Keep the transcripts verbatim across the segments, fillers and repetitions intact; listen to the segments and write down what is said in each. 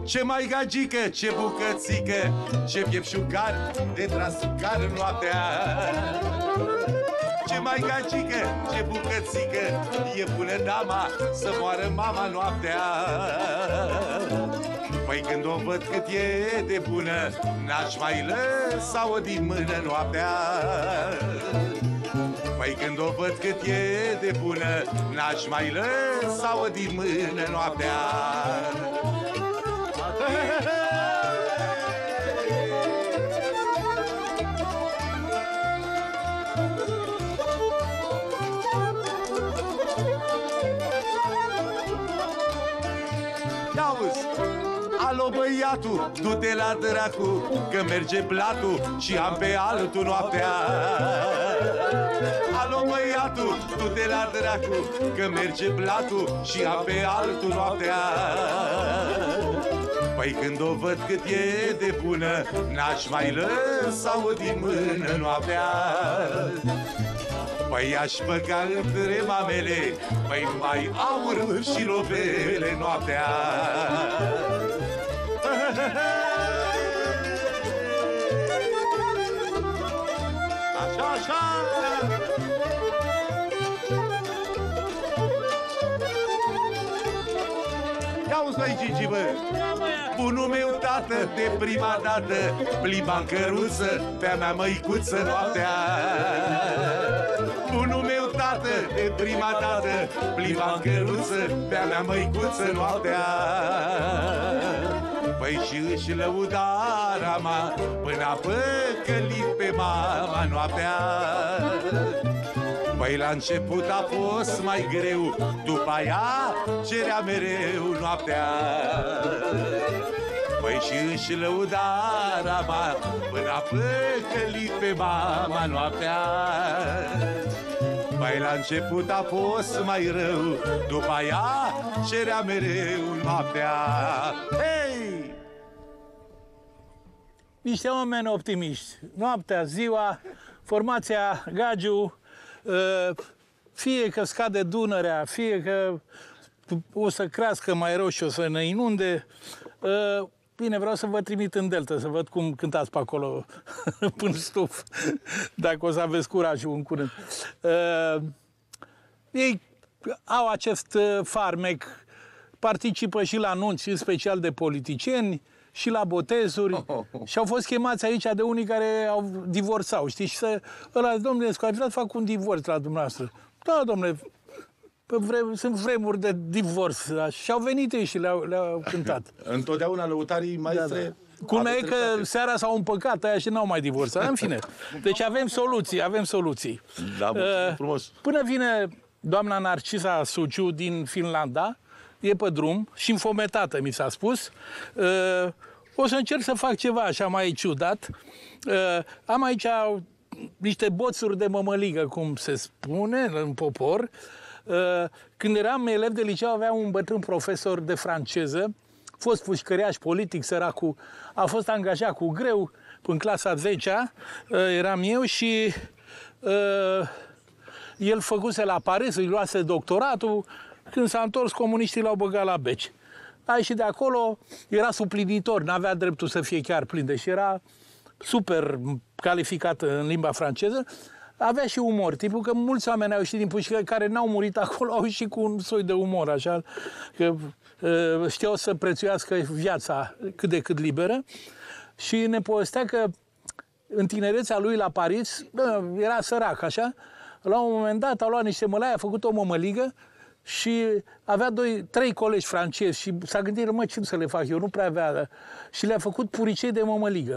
Ce mai gagică, ce bucățică, ce piepșucar de trasucar noaptea. Ce mai gagică, ce bucățică, e bună dama să moară mama noaptea. Păi când o văd cât e de bună, n-aș mai lăsa-o din mână noaptea. Păi când o văd cât e de bună, n-aș mai lăsa-o din mână noaptea. Auzi, alo băiatul, du-te la dracu, că merge blatul și am pe altul noaptea. Alo băiatul, du-te la dracu, că merge blatul și am pe altul noaptea. Păi când o văd cât e de bună, n-aș mai lăsa-o din mână noaptea. Păi aș băga între mamele, păi numai aur și lovele noaptea. Așa, așa. Ia-uzi noi, Gigi, bă. Bunul meu tată, de prima dată plimba în căruță pe-a mea măicuță noaptea. Bunul meu tată, de prima dată plimba în căruță pe-a mea măicuță noaptea. Păi și își lăuda rama până a păcălit pe mama noaptea. Păi la început a fost mai greu, după aia cerea mereu noaptea. Păi și își lăuda rama până a păcălit pe mama noaptea. Păi la început a fost mai rău, după aia cerea mereu noaptea. Hei! Niște oameni optimiști. Noaptea, ziua, formația Gagiu, fie că scade Dunărea, fie că o să crească mai rău și o să ne inunde. Bine, vreau să vă trimit în Delta, să văd cum cântați pe acolo până stuf, dacă o să aveți curajul în curând. Ei au acest farmec, participă și la anunți, în special de politicieni, și la botezuri, oh, oh, oh. și au fost chemați aici de unii care au divorțat, știi? Și să, ăla, domnule, ai vrea să fac un divorț la dumneavoastră. Da, domnule, vre, sunt vremuri de divorț. Da? Și au venit ei și le-au, le-au cântat. Întotdeauna lăutarii maestre... Da, da. Culmea e că seara s-au împăcat aia și n-au mai divorțat. În fine. Deci avem soluții, avem soluții. Da, uh, frumos. Până vine doamna Narcisa Suciu din Finlanda, e pe drum și înfometată, mi s-a spus. Uh, o să încerc să fac ceva așa mai ciudat. Uh, am aici niște boțuri de mămăligă, cum se spune în popor. Uh, când eram elev de liceu, aveam un bătrân profesor de franceză, fost pușcăriaș politic, săracul, a fost angajat cu greu în clasa zecea, uh, eram eu și uh, el făcuse la Paris, îi luase doctoratul. Când s-a întors, comuniștii l-au băgat la beci. A ieșit de acolo, era suplinitor, n-avea dreptul să fie chiar plin, deși era super calificat în limba franceză. Avea și umor, tipul că mulți oameni au ieșit din pușcă care n-au murit acolo, au ieșit cu un soi de umor, așa, că uh, știau să prețuiască viața cât de cât liberă. Și ne povestea că în tinerețea lui la Paris, bă, era sărac, așa, la un moment dat a luat niște mălai, a făcut o mămăligă, și avea doi, trei colegi francezi și s-a gândit, mă, ce să le fac eu, nu prea avea. Și le-a făcut puricei de mămăligă.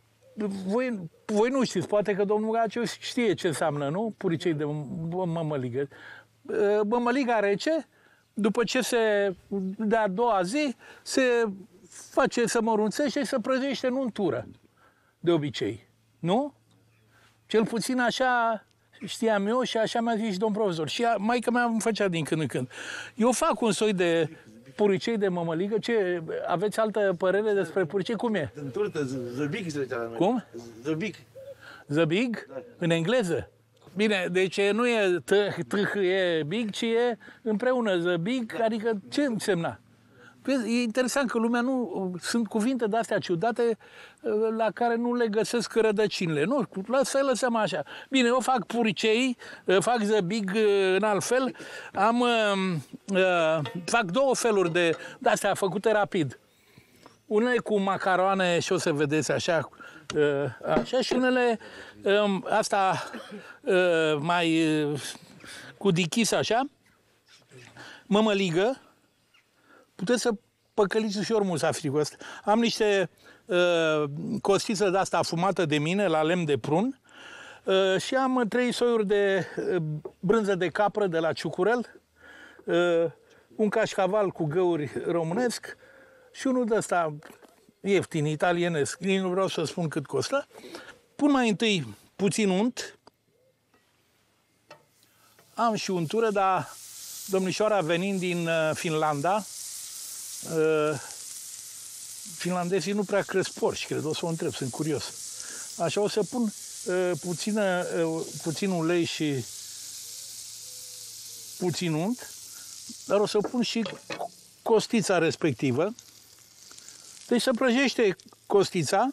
Voi, voi nu știți, poate că domnul Gaciu știe ce înseamnă, nu? Puricei de mămăligă. Mămăliga rece, după ce se, de a doua zi, se face să mărunțește și se prăjește în untură, de obicei. Nu? Cel puțin așa... știam eu și așa mi-a zis și domn profesor. Și maica mea îmi făcea din când în când. Eu fac un soi de puricei de mămăligă. Ce, aveți altă părere despre puricei? Cum e? În turtă, zăbic se zicea la noi. Cum? Zăbic. Zăbig? Da. În engleză? Bine, deci nu e t, t, e big, ci e împreună zăbig, adică ce însemna? Vezi, e interesant că lumea nu... Sunt cuvinte de-astea ciudate la care nu le găsesc rădăcinile. Nu, să lăsăm așa. Bine, eu fac puricei, fac zăbig în alt fel. Am, uh, fac două feluri de de-astea făcute rapid. Unele cu macaroane și o să vedeți așa, uh, așa și unele um, asta uh, mai uh, cu dichis așa, mămăligă. Puteți să păcăliți ușor musafirul ăsta. Am niște uh, costiță de asta afumată de mine, la lemn de prun, uh, și am trei soiuri de uh, brânză de capră de la Ciucurel, uh, un cașcaval cu găuri românesc și unul de ăsta ieftin, italienesc. Nici nu vreau să spun cât costă. Pun mai întâi puțin unt. Am și untură, dar domnișoara venind din uh, Finlanda, Uh, finlandezii nu prea cresc porci, cred, o să o întreb, sunt curios. Așa, o să pun uh, puțină, uh, puțin ulei și puțin unt, dar o să pun și costița respectivă. Deci se prăjește costița,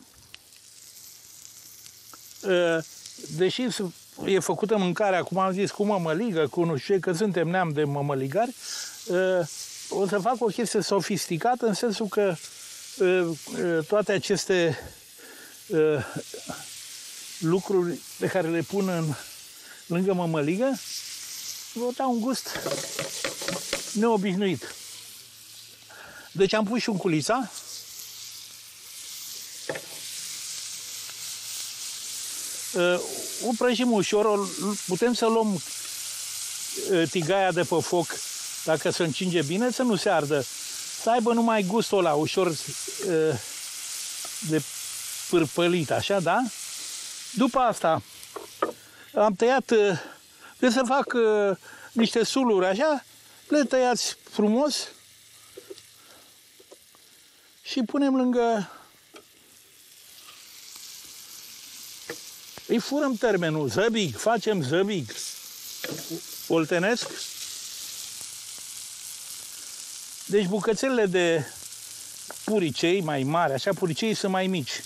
uh, deși e făcută mâncarea, cum am zis, cu mămăligă, cu nu știu ce, că suntem neam de mămăligari, uh, o să fac o chestie sofisticată, în sensul că uh, uh, toate aceste uh, lucruri pe care le pun în, lângă mămăligă vă dau un gust neobișnuit. Deci am pus și un culița. Uh, o prăjim ușor, o, putem să luăm uh, tigaia de pe foc. Dacă se încinge bine, să nu se ardă. Să aibă numai gustul ăla ușor uh, de pârpălit, așa, da? După asta am tăiat, uh, de să fac uh, niște suluri, așa, le tăiați frumos și punem lângă... Îi furăm termenul, zăbig, facem zăbig oltenesc. Deci bucățelele de puricei mai mari, așa, puricei sunt mai mici.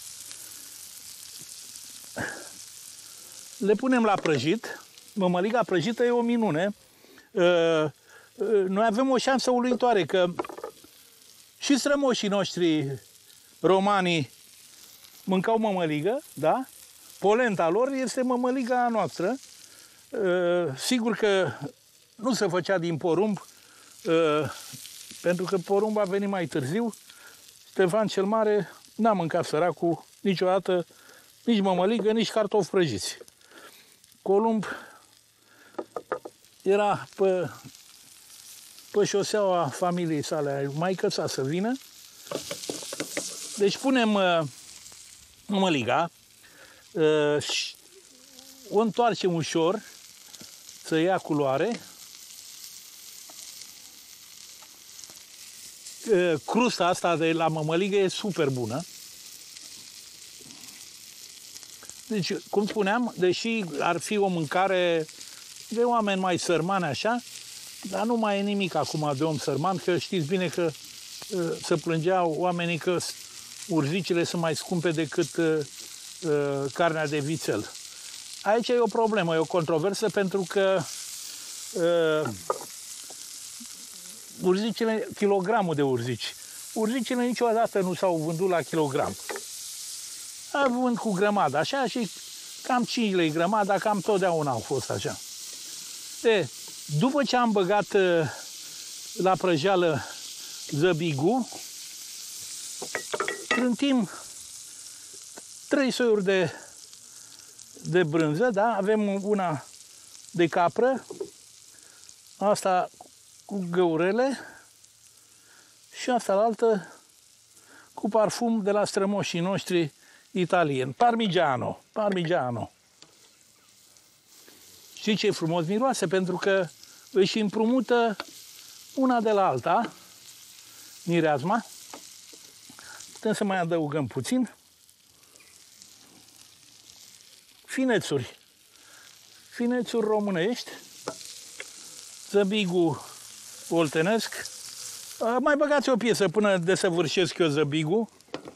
Le punem la prăjit. Mămăliga prăjită e o minune. Noi avem o șansă uluitoare că și strămoșii noștri romanii mâncau mămăligă, da? Polenta lor este mămăliga noastră. Sigur că nu se făcea din porumb, pentru că porumb a venit mai târziu. Ștefan cel Mare n-a mâncat săracul niciodată nici mămăligă, nici cartofi prăjiți. Columb era pe, pe șoseaua familiei sale, maică sa să vină. Deci punem uh, mămăliga, uh, și o întoarcem ușor să ia culoare. Crusta asta de la mămăligă e super bună. Deci, cum spuneam, deși ar fi o mâncare de oameni mai sărmani așa, dar nu mai e nimic acum de om sărman, că știți bine că uh, se plângeau oamenii că urzicile sunt mai scumpe decât uh, uh, carnea de vițel. Aici e o problemă, e o controversă, pentru că uh, urzicile, kilogramul de urzici. Urzicile niciodată nu s-au vândut la kilogram. Au vând cu grămadă, așa, și cam cinci lei grămada, cam totdeauna au fost așa. E, după ce am băgat uh, la prăjeală zăbigul, trântim trei soiuri de, de brânză, da? Avem una de capră, asta cu găurele și asta la altă cu parfum de la strămoșii noștri italieni. Parmigiano, parmigiano. Știi ce frumos miroase? Pentru că își împrumută una de la alta mireazma. Putem să mai adăugăm puțin. Finețuri. Finețuri românești. Zăbigul oltenesc. Mai băgați o piesă până desăvârșesc eu zăbigul.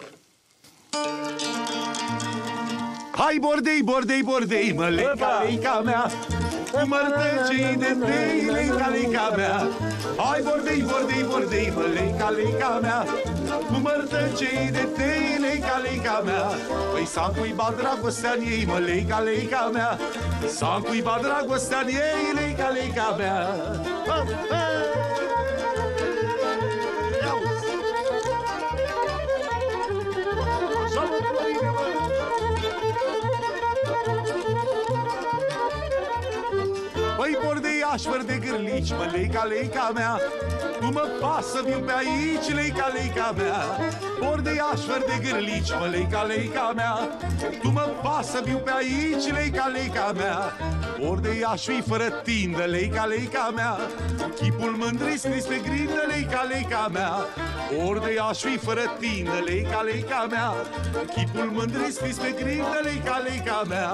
Hai bordei, bordei, bordei, măleica, leica mea, cu mărtăcii de tei, leica, leica mea. Hai bordei, bordei, bordei, măleica, leica mea, cu mărtăcii de tei, leica, leica mea. Păi s-a cuibat dragostea-n ei, măleica, leica mea, s-a cuibat dragostea-n ei, leica, leica mea. Păi bordeiaș fără de gârlici, mă, leica, leica mea, nu mă pasă, viu pe aici, leica, leica mea. Bordeiaș fără de gârlici, mă, leica, leica mea, nu mă pasă, viu pe aici, leica, leica mea. Bordeiaș fi fără tindă, leica, leica mea, chipul mândri scris pe grindă, leica, leica mea. Bordeiaș fi fără tindă, leica, leica mea, chipul mândri scris pe grindă, leica, leica mea.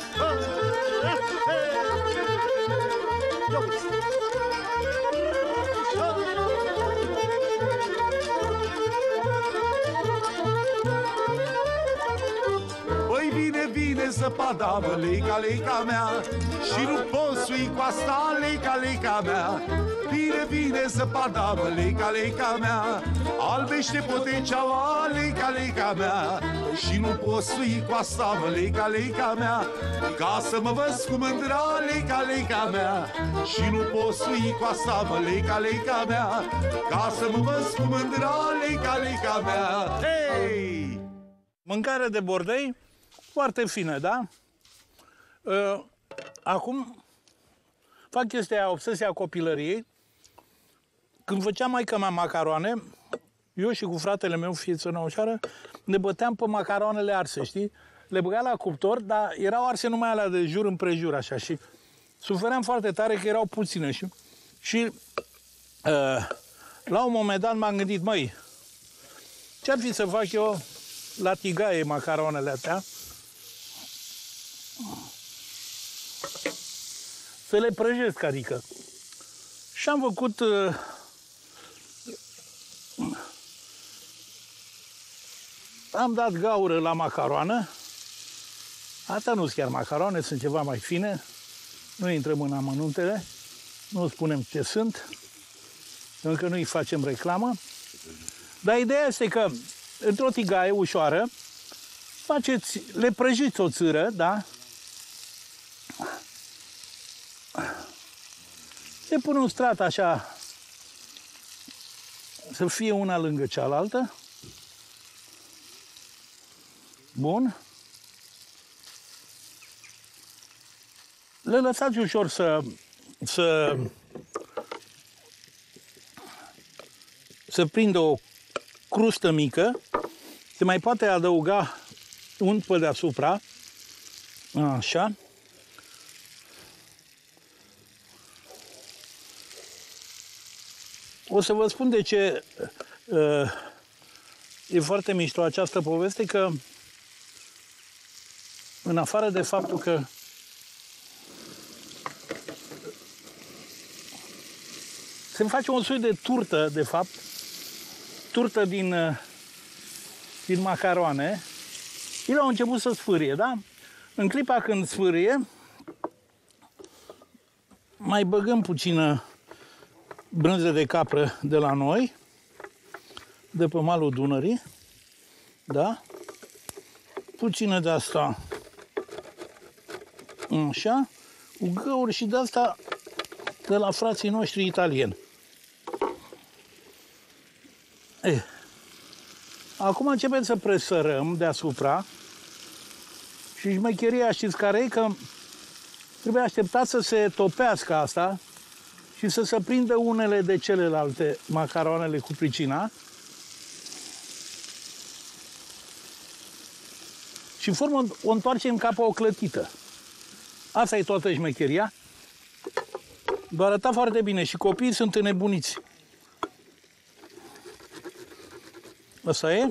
Păi vine, vine zăpada, mă, leica, leica mea, și nu pot sui cu asta, leica, leica mea. Vine, vine zăpada, mă, leica, leica mea, albește poteceaua, leica, leica mea. Și nu pot sui cu asta, mă, leica, leica mea, ca să mă văz cu mândra, leica, leica mea. Și nu pot sui cu asta, mă, leica, leica mea, ca să mă văz cu mândra, leica, leica mea. Hei! Mâncare de bordei, foarte fină, da? Uh, acum fac chestia aia, obsesia copilăriei. Când făceam maică mea macaroane, eu și cu fratele meu, fiiță nouășoară, ne băteam pe macaroanele arse, știi? Le băga la cuptor, dar erau arse numai alea de jur împrejur, așa, și sufeream foarte tare că erau puține. Și, și uh, la un moment dat m-am gândit, măi, ce-ar fi să fac eu la tigaie macaroanele astea, să le prăjesc, adică. Și am făcut uh, am dat gaură la macaroană. Asta nu sunt chiar macaroane, sunt ceva mai fine. Nu intrăm în amănuntele, nu spunem ce sunt, încă nu-i facem reclamă. Dar ideea este că într-o tigaie ușoară faceți, le prăjiți o țâră, da? Se pune un strat așa, să fie una lângă cealaltă. Bun. Le lăsați ușor să, să, să prindă o crustă mică. Se mai poate adăuga unt pe deasupra. Așa. O să vă spun de ce uh, e foarte mișto această poveste, că în afară de faptul că se face un soi de turtă, de fapt, turtă din, uh, din macaroane, ele au început să sfârie, da? În clipa când sfârie, mai băgăm puțină brânză de capră de la noi, de pe malul Dunării, da? Puțină de asta, așa, cu găuri și de asta de la frații noștri italieni. Eh. Acum începem să presărăm deasupra și șmecheria, știți care e? Că trebuie așteptat să se topească asta și să se prindă unele de celelalte macaroanele cu pricina. Și formă o întoarcem ca pe o clătită. Asta e toată șmecheria. Va arăta foarte bine și copiii sunt înnebuniți. Asta e.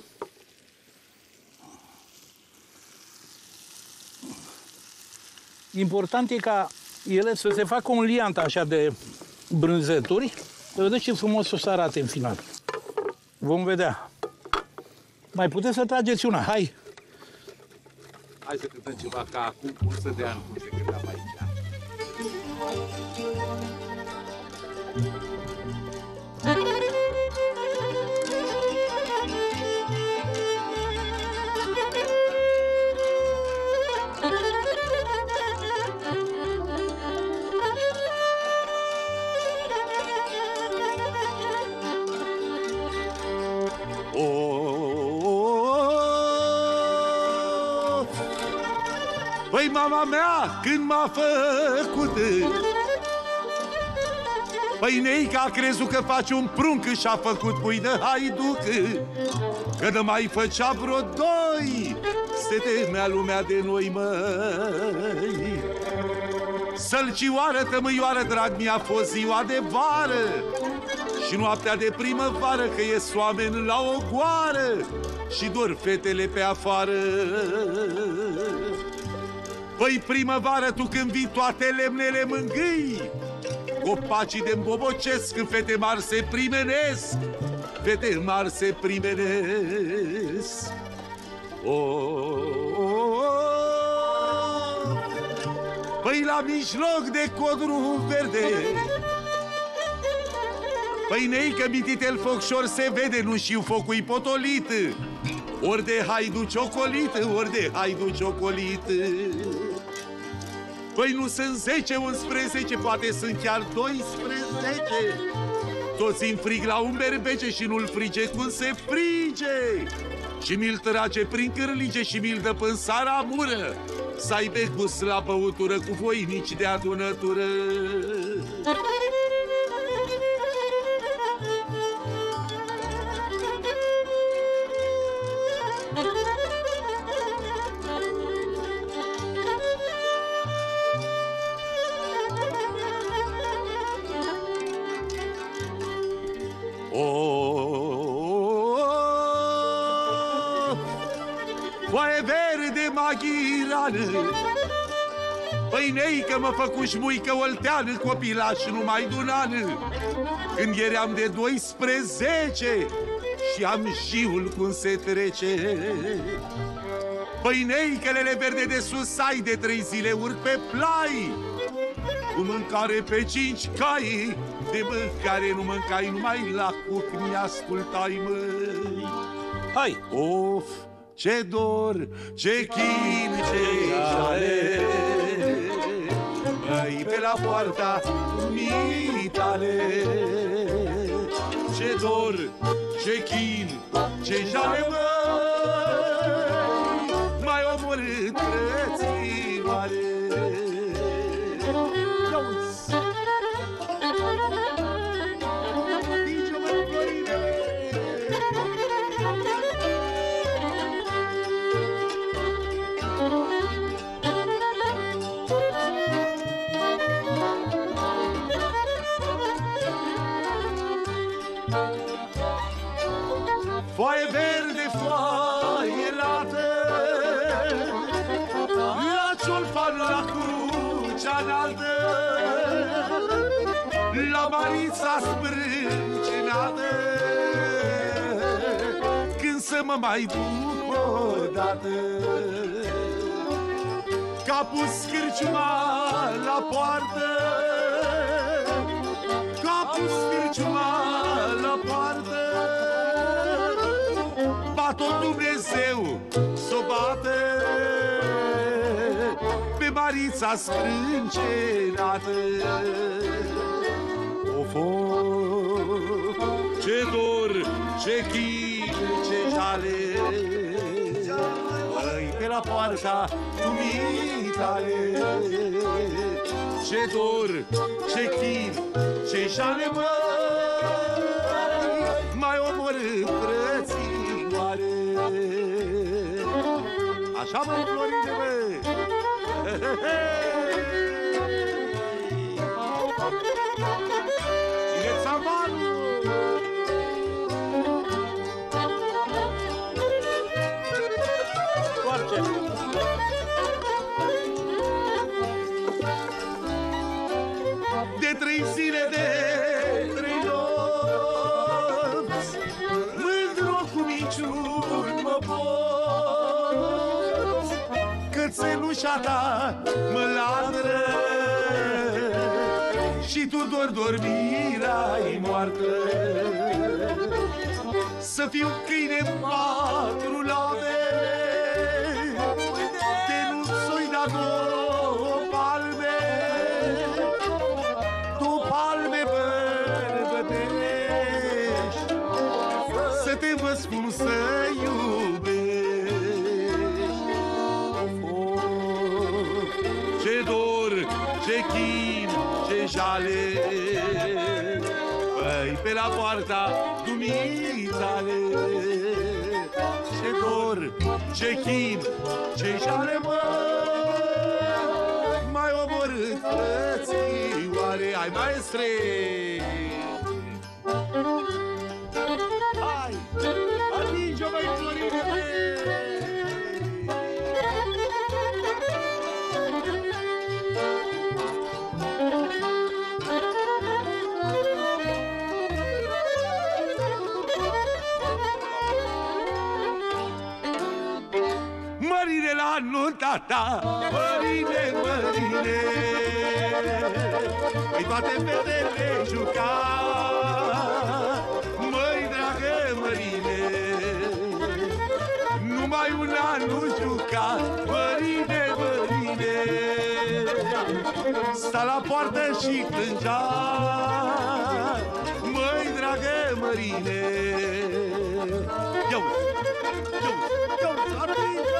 Important e ca ele să se facă un liant așa de brânzeturi. Să vedeți ce frumos o să arate în final. Vom vedea. Mai puteți să trageți una, hai! Hai să cântăm ceva ca acum o sută de ani, cum se cântam aici. Păi mama mea când m-a făcut, păi neica a crezut că face un prunc și-a făcut pui de haiduc, că nu mai făcea vreo doi, se temea lumea de noi, măi. Sălcioară, tămâioară, drag, mi-a fost ziua de vară și noaptea de primăvară, că ies oameni la o goară și dor fetele pe afară. Păi primăvară, tu când vii, toate lemnele mângâi, copacii de-mbobocesc, când fete mari se primenesc, fete mari se primenesc. Oh, oh, oh. Păi la mijloc de codru verde, păi neică mititel focșor se vede, nu știu focul-i potolit, ori de haidu ciocolit, ori de haidu ciocolit. Păi nu sunt zece, unsprezece, poate sunt chiar doisprezece. Toți în frig la un berbece și nu-l frige cum se frige. Și mi-l trage prin cârlige și mi-l dă până sara mură, să aibă gust la băutură cu voinici de adunătură. Foaie verde maghirană, păi neică mă făcu șmuică olteană, copilaș numai de un an, când eram de doisprezece și am jiul cum se trece. Păi neicălele verde de sus ai, de trei zile urc pe plai, cu mâncare pe cinci cai, de mâncare nu mâncai, numai la cuc mi-ascultai, măi. Hai! Of! Ce dor, ce chin, ce jale, măi, pe la poarta mitale. Ce dor, ce chin, ce jale, măi, mai omorât frățioare. Foaie verde, foaie lată, la ciolpan, la crucea înaltă, la Marița sprâncenată, când să mă mai duc odată. Capul scârciuma la poartă, capul scârciuma la poartă, tot Dumnezeu s-o bată pe Marița sprâncenată. Of, of, ce dor, ce chin, ce jale, măi, pe la poarta dumitale. Ce dor, ce chin, ce jale, măi, mai omorât frății. Așa, măi, Florine, măi! Cine țamanul? Toarce! De trei zile, de trei nopți, mășa ta mă ladră și tu doar dormirai moartă. Să fiu câine în patru lave, de nu-ți-o-i da două palme, două palme bărbătești, să te învăț cum să iubești. Oh, ce dor, ce chin, ce jale, păi pe la poarta dumitale. Ce dor, ce chin, ce jale, mă, mai omorât frățioare. Hai, maestre! Hai, atinge-o, mai Florine! Mărine la nunta ta, mărine, mărine, păi toate fetele juca. Măi, dragă mărine, numai un an nu juca. Mărine, mărine, sta la poartă și plângea. Măi, dragă mărine, ia-uzi, ia-uzi, ia-uzi, atinge!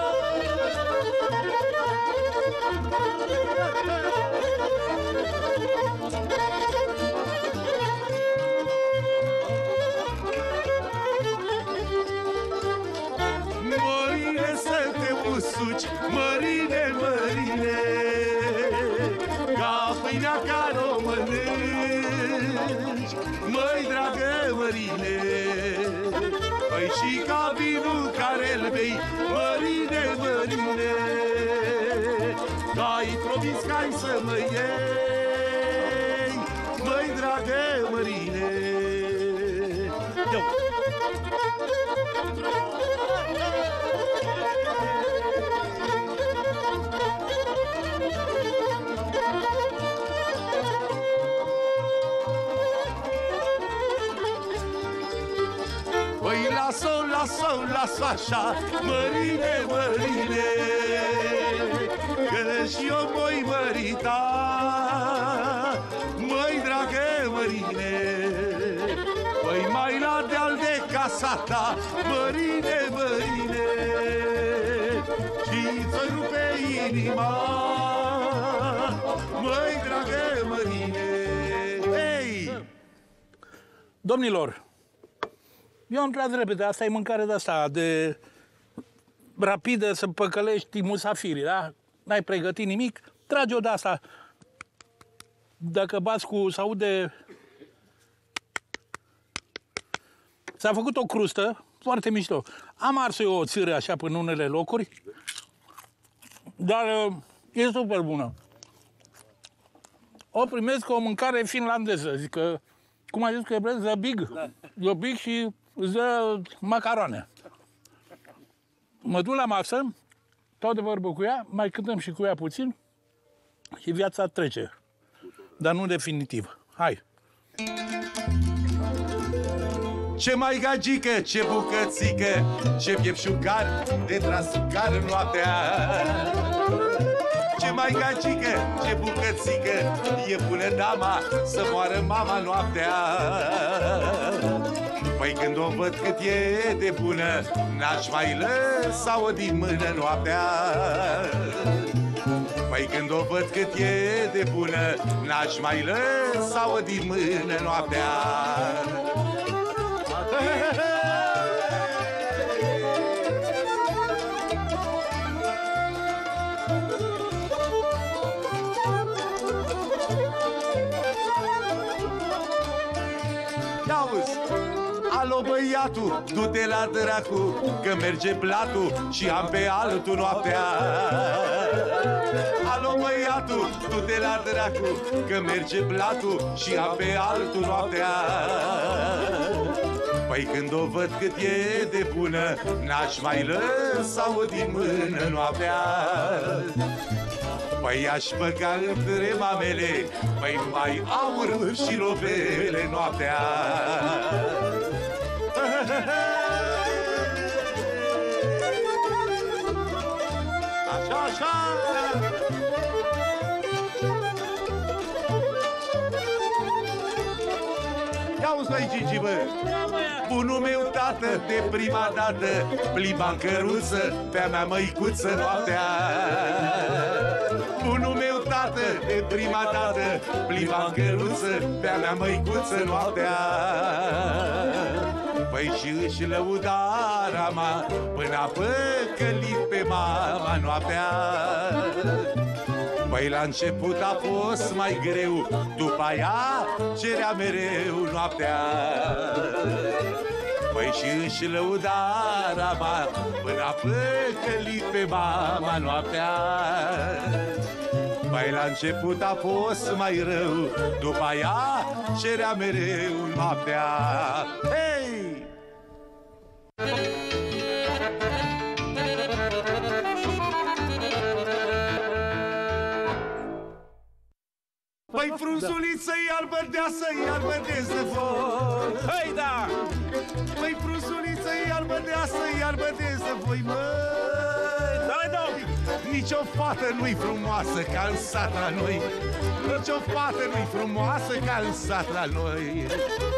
Mărine, să te usuci, mărine, mărine, ca pâinea care o mănânci. Măi, dragă mărine, păi și ca vinul care-l bei. Mărine, mărine, că-ai promis că-ai să mă iei. Măi, dragă mărine, eu. Păi lasă-o, lasă-o, lasă așa, mărine, mărine, că și eu voi mărita. Măi, dragă mărine, păi mai la deal de casa ta. Mărine, mărine, și-ți-o rupe inima. Măi, dragă mărine. Hei! Domnilor, eu am tras repede, asta e mâncare de asta, de rapidă, să păcălești musafirii, da? N-ai pregătit nimic, trage-o de asta. Dacă bați cu, se aude... S-a făcut o crustă, foarte mișto. Am ars eu o țâră așa până în unele locuri, dar e super bună. O primesc o mâncare finlandeză, zic că, cum ai zis că e the big, da. The big și the macaroane. Mă duc la masă, stau de vorbă cu ea, mai cântăm și cu ea puțin și viața trece. Dar nu definitiv. Hai! Ce mai gagică, ce bucățică, ce piepșucar de trasucar noaptea. Ce mai gagică, ce bucățică, e bună dama să moară mama noaptea. Păi când o văd cât e de bună, n-aș mai lăsa-o din mână noaptea. Păi când o văd cât e de bună, n-aș mai lăsa-o din mână noaptea. Ia-uzi! Alo, băiatul, du-te la dracu, că merge blatul și am pe altul noaptea. Alo, băiatul, du-te la dracu, că merge blatul și am pe altul noaptea. Păi când o văd cât e de bună, n-aș mai lăsa-o din mână noaptea. Păi aș băga între mamele, păi numai aur și lovele noaptea. Așa, așa. Ia uzi noi, Gigi, bă. Bunul meu tată, de prima dată plimba în căruță pe-a mea măicuță noaptea. Bunul meu tată, de prima dată plimba în căruță pe-a mea măicuță noaptea. Păi și își lăuda rama până a păcălit pe mama noaptea. Păi la început a fost mai greu, după aia cerea mereu noaptea. Păi și își lăuda rama până a păcălit pe mama noaptea. Păi la început a fost mai rău, după aia cerea mereu noaptea. Hei! Păi frunzuliță, iarbă deasă, iarbă de zăvoi. Hai da! Păi frunzuliță, iarbă deasă, iarbă de zăvoi, măi. Dai, da! Nici o fată nu-i frumoasă ca în sat la noi. Nici o fată nu-i frumoasă ca în sat la noi.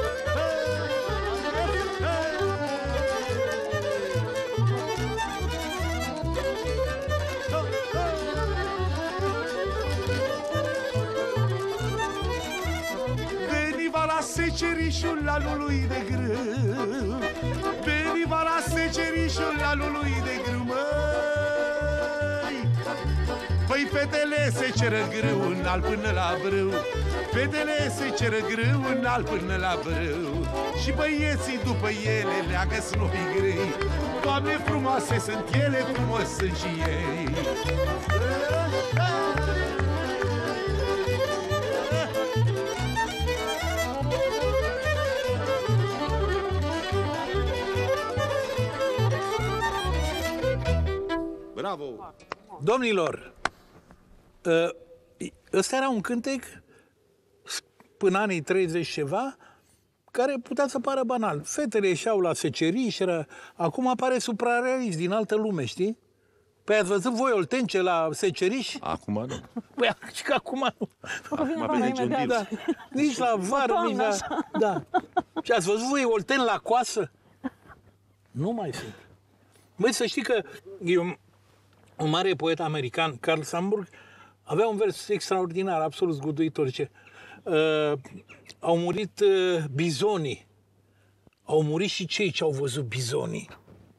Secerișul la lului de grâu, veniva la secerișul la lului de grâu, măi. Păi fetele se ceră grâu înalt până la brâu, fetele se ceră grâu înalt până la brâu, și băieții după ele leagă snopii grei. Doamne frumoase sunt ele, frumos sunt și ei. Bravo! Domnilor, ăsta era un cântec până anii treizeci ceva, care putea să pară banal. Fetele ieșeau la seceriș, era... acum apare suprarealist din altă lume, știi? Păi ați văzut voi Oltence la seceriș? Acum nu. Păi și că acum nu. Acum vine John Deere. Da. Nici la vară, nici la... Da. Și ați văzut voi Olten la coasă? Nu mai sunt. Băi, să știi că eu... Un mare poet american, Carl Sandburg, avea un vers extraordinar, absolut zguduitor. Zice, uh, au murit uh, bizonii. Au murit și cei ce au văzut bizonii.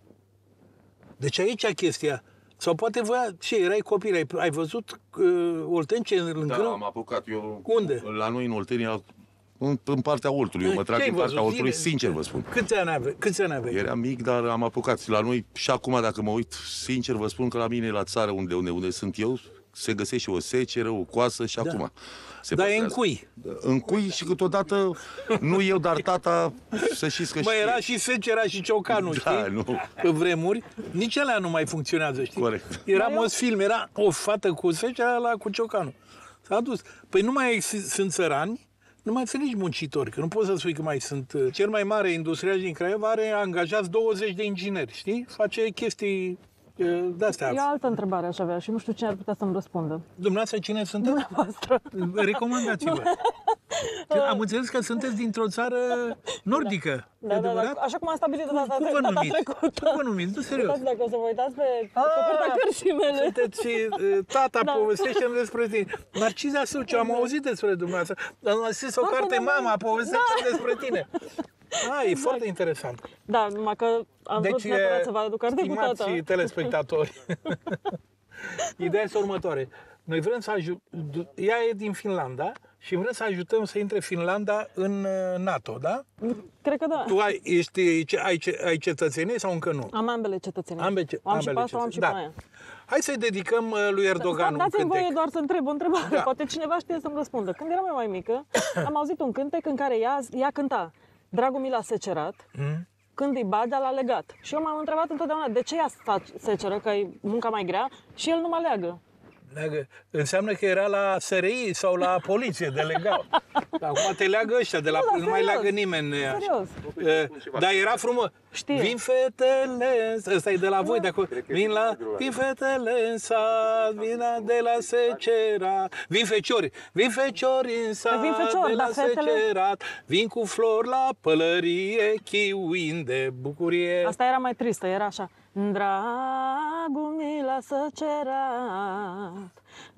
Deci aici chestia. Sau poate voia, ce, erai copil, ai, ai văzut uh, Oltence în Da, grâu? am apucat eu. Unde? La noi în Oltenia, în, în partea Oltului. Eu mă trag în partea Oltului, sincer vă spun. Câți ani aveai? Câți ani aveai? Era mic, dar am apucat. La noi, și acum, dacă mă uit, sincer vă spun că la mine, la țară, unde, unde, unde sunt eu, se găsește o seceră, o coasă și Da. acum. Se Dar e în păstrează. cui. În cui și câteodată, nu eu, dar tata, să știți că Mă, știe. era și secera și ciocanul, Da, știi? nu. Pe vremuri, nici alea nu mai funcționează, știi? Corect. Era most film, era o fată cu secera la cu ciocanul. S-a dus. Păi nu mai sunt țărani, nu mai sunt nici muncitori, că nu poți să spui că mai sunt. Cel mai mare industrial din Craiova are angajați douăzeci de ingineri, știi? Face chestii de-astea. Eu altă întrebare aș avea și nu știu cine ar putea să-mi răspundă. Dumneavoastră cine sunteți? Dumneavoastră. Recomandați-vă. Am înțeles că sunteți dintr-o țară nordică. Da, da, da, așa cum am stabilit data, Cum vă data numiți? trecută. Cum vă numiți? Nu, serios. Uitați, dacă o să vă uitați pe Ah, coperta cărții mele. Sunteți și uh, tata, Da. povestește-mi despre tine. Narciza Suciu, am auzit despre dumneavoastră. Am scris o Da, carte, da, da. mama, povestește-mi Da. despre tine. Ah, e Exact. foarte interesant. Da, numai că am vrut Deci, neapărat să vă aduc carte cu tata. stimați telespectatori, ideea este următoare. Noi vrem să ajutăm, ea e din Finlanda și vrem să ajutăm să intre Finlanda în uh, NATO, da? Cred că da. Tu ai, ești, ai, ce- ai cetățenie sau încă nu? Am ambele cetățenii. Ambe, ce- am și ambele pe asta, am și cetățenii. pe aia. Hai să-i dedicăm uh, lui Erdogan un Dați-mi cântec. voie doar să întreb o întrebare. Da. Poate cineva știe să-mi răspundă. Când eram eu mai mică, am auzit un cântec în care ea, ea cânta Dragul mi l-a secerat, Mm? când îi Badea l-a legat. Și eu m-am întrebat întotdeauna de ce ea sta seceră, că e munca mai grea, și el nu mă leagă. Leagă. Înseamnă că era la S R I sau la poliție de legal. Acum te leagă ăștia, de la, Da, nu mai serios. leagă nimeni. Serios. Uh, Dar era frumos. Știe. Vin fetele, ăsta e de la voi, de acolo. Vin la, vin fetele în sat, vin la- de la Secerat. Vin feciori, vin feciori în sat, Vin feciori, de la dar fetele- Secerat. Vin cu flori la pălărie, chiuind de bucurie. Asta era mai tristă, era așa. Dragul mi l-a secerat,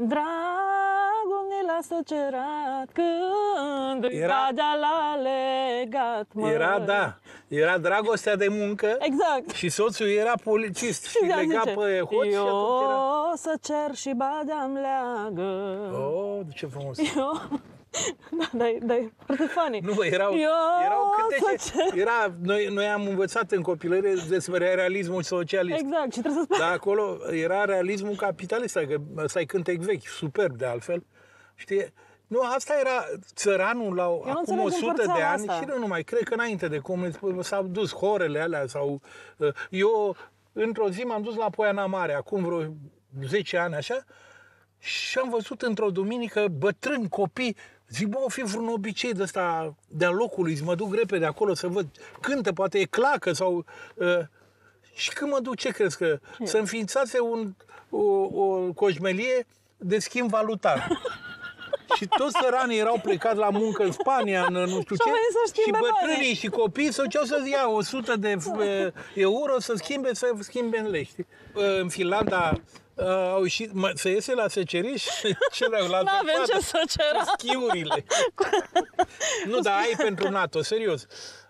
dragul mi l-a secerat, când îi Era- Badea l-a legat, măi. Era, da, era dragostea de muncă. Exact. Și soțul era polițist și de-aia lega zice, pe hoț și eu atunci era... să cer și Badea-mi leagă. Oh, ce frumos! Eu... Da, dar e- dar e foarte funny. Nu, erau, Eu erau cântece. să cer... Era, noi, noi am învățat în copilărie despre realismul socialist. Exact, și trebuie să spui... Dar acolo era realismul capitalist, adică ăsta e cântec vechi, superb de altfel. Știi? Nu, asta era țăranul la acum înțeleg o sută de împărțeala ani asta. și nu numai, cred că înainte de comunism s-au dus horele alea sau... uh, Eu, într-o zi, m-am dus la Poiana Mare, acum vreo zece ani așa, și am văzut într-o duminică bătrâni, copii, zic, bă, o fi vreun obicei de ăsta de-a locului, să mă duc repede acolo să văd, cântă, poate e clacă sau... Uh, și când mă duc, ce crezi că? Să înființase un, o, o coșmelie de schimb valutar. Și toți țăranii erau plecați la muncă în Spania, în nu știu Și-au ce, venit să și schimbe bătrânii banii. și copiii să ceau să-ți ia o sută de uh, euro să schimbe, să schimbe în lei, știi? Uh, În Finlanda uh, au ieșit, mă, se iese la seceriș ce la, la N-avem ce să cerăm. schiurile. Nu, dar ai pentru NATO, serios.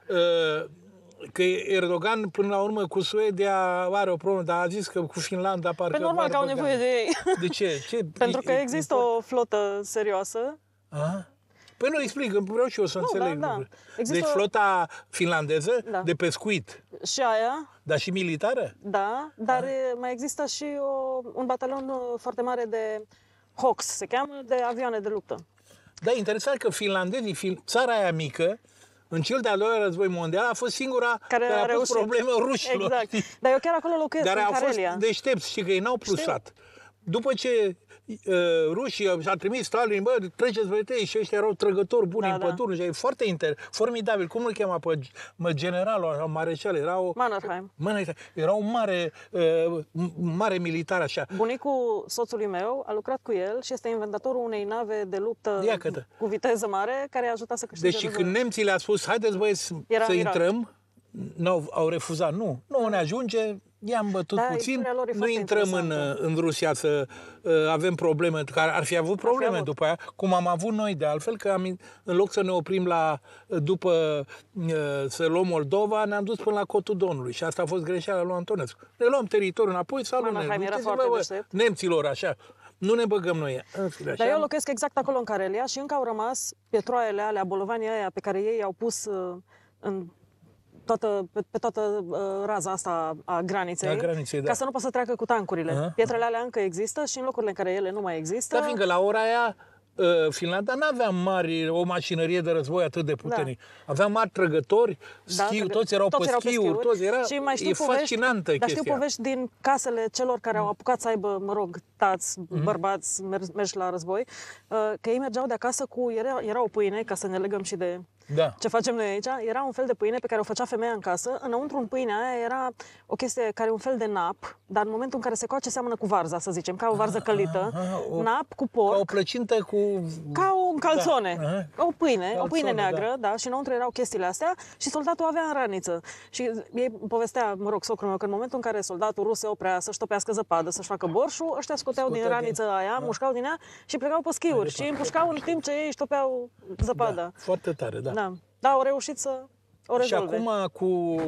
Uh, Că Erdogan, până la urmă, cu Suedia are o problemă, dar a zis că cu Finlanda parcă... Pe normal că au v-ar băga. nevoie de ei. De ce? ce? Pentru că există o flotă serioasă. A? Păi nu, explic, vreau și eu să Nu, înțeleg da, da. lucrurile. Există Deci o- flota finlandeză Da. de pescuit, Și aia, dar și militară? da, dar e- mai există și o, un batalion uh, foarte mare de Hawks, se cheamă, de avioane de luptă. Da, interesant că finlandezii, fin- țara aia mică, în cel de-al doilea război mondial, a fost singura Care care a a pus reușit. probleme rușilor. Exact. știi? Dar eu chiar acolo locuiesc, Dar în au fost Carelia. deștepți, știi că ei n-au plusat. După ce uh, rușii și-a trimis Stalin, bă, treceți pe și ăștia erau trăgători buni Da, în da. păduri, și e foarte inter, formidabil. Cum îl chema pe mă, generalul sau mareșal? Era o, Mannerheim. Mă, era un mare, uh, mare militar așa. Bunicul soțului meu a lucrat cu el și este inventatorul unei nave de luptă Ia că-te. cu viteză mare care i-a ajutat să câștige Deci războiul. când nemții le-a spus, haideți băieți Era să mirat. intrăm, n-au, au refuzat. Nu, nu ne ajunge, i-am bătut Da, puțin, istoria lor e nu foarte intrăm în, interesantă. în Rusia să uh, avem probleme, care ar fi avut probleme avut. după aia, cum am avut noi de altfel, că am, în loc să ne oprim la, după uh, să luăm Moldova, ne-am dus până la Cotul Donului și asta a fost greșeala lui Antonescu. Ne luăm teritoriul înapoi, salut, ne Mannerheim era duceți-vă, foarte bă, deștept. nemților, așa. Nu ne băgăm noi. În fine, Dar așa. eu locuiesc exact acolo în Carelia și încă au rămas pietroaiele alea, bolovanii aia pe care ei au pus uh, în toată, pe, pe toată uh, raza asta a graniței, A graniței, da. ca să nu poată să treacă cu tancurile. Aha. Pietrele alea încă există și în locurile în care ele nu mai există. Da, fiindcă la ora aia uh, Finlanda n-avea mari, o mașinărie de război atât de puternic. Da. Avea mari trăgători, Da, schiu, trăgă- toți erau pe schiuri, toți era, și mai știu e povești, fascinantă dar chestia. știu povești din casele celor care au apucat să aibă, mă rog, tați, Mhm. bărbați, mergi, mergi la război, uh, că ei mergeau de acasă cu, era, era o pâine, ca să ne legăm și de Da. ce facem noi aici, era un fel de pâine pe care o făcea femeia în casă. Înăuntru în pâinea aia era o chestie care e un fel de nap, dar în momentul în care se coace seamănă cu varza, să zicem, ca o varză călită, aha, o- nap cu Ca o porc, plăcintă cu... ca o calzone, Da, aha. o pâine, o pâine Calzone, neagră, da. și înăuntru erau chestiile astea și soldatul avea în raniță. Și ei povestea, mă rog, socrul meu, că în momentul în care soldatul rus se oprea să-și topească zăpadă, să-și facă borșul, ăștia scoteau din Scotea raniță din- aia, mușcau din ea și plecau pe schiuri și îi împușcau în timp ce ei își topeau zăpada. Da, foarte tare, da. Da, da, au reușit să o Și rezolve. acum cu,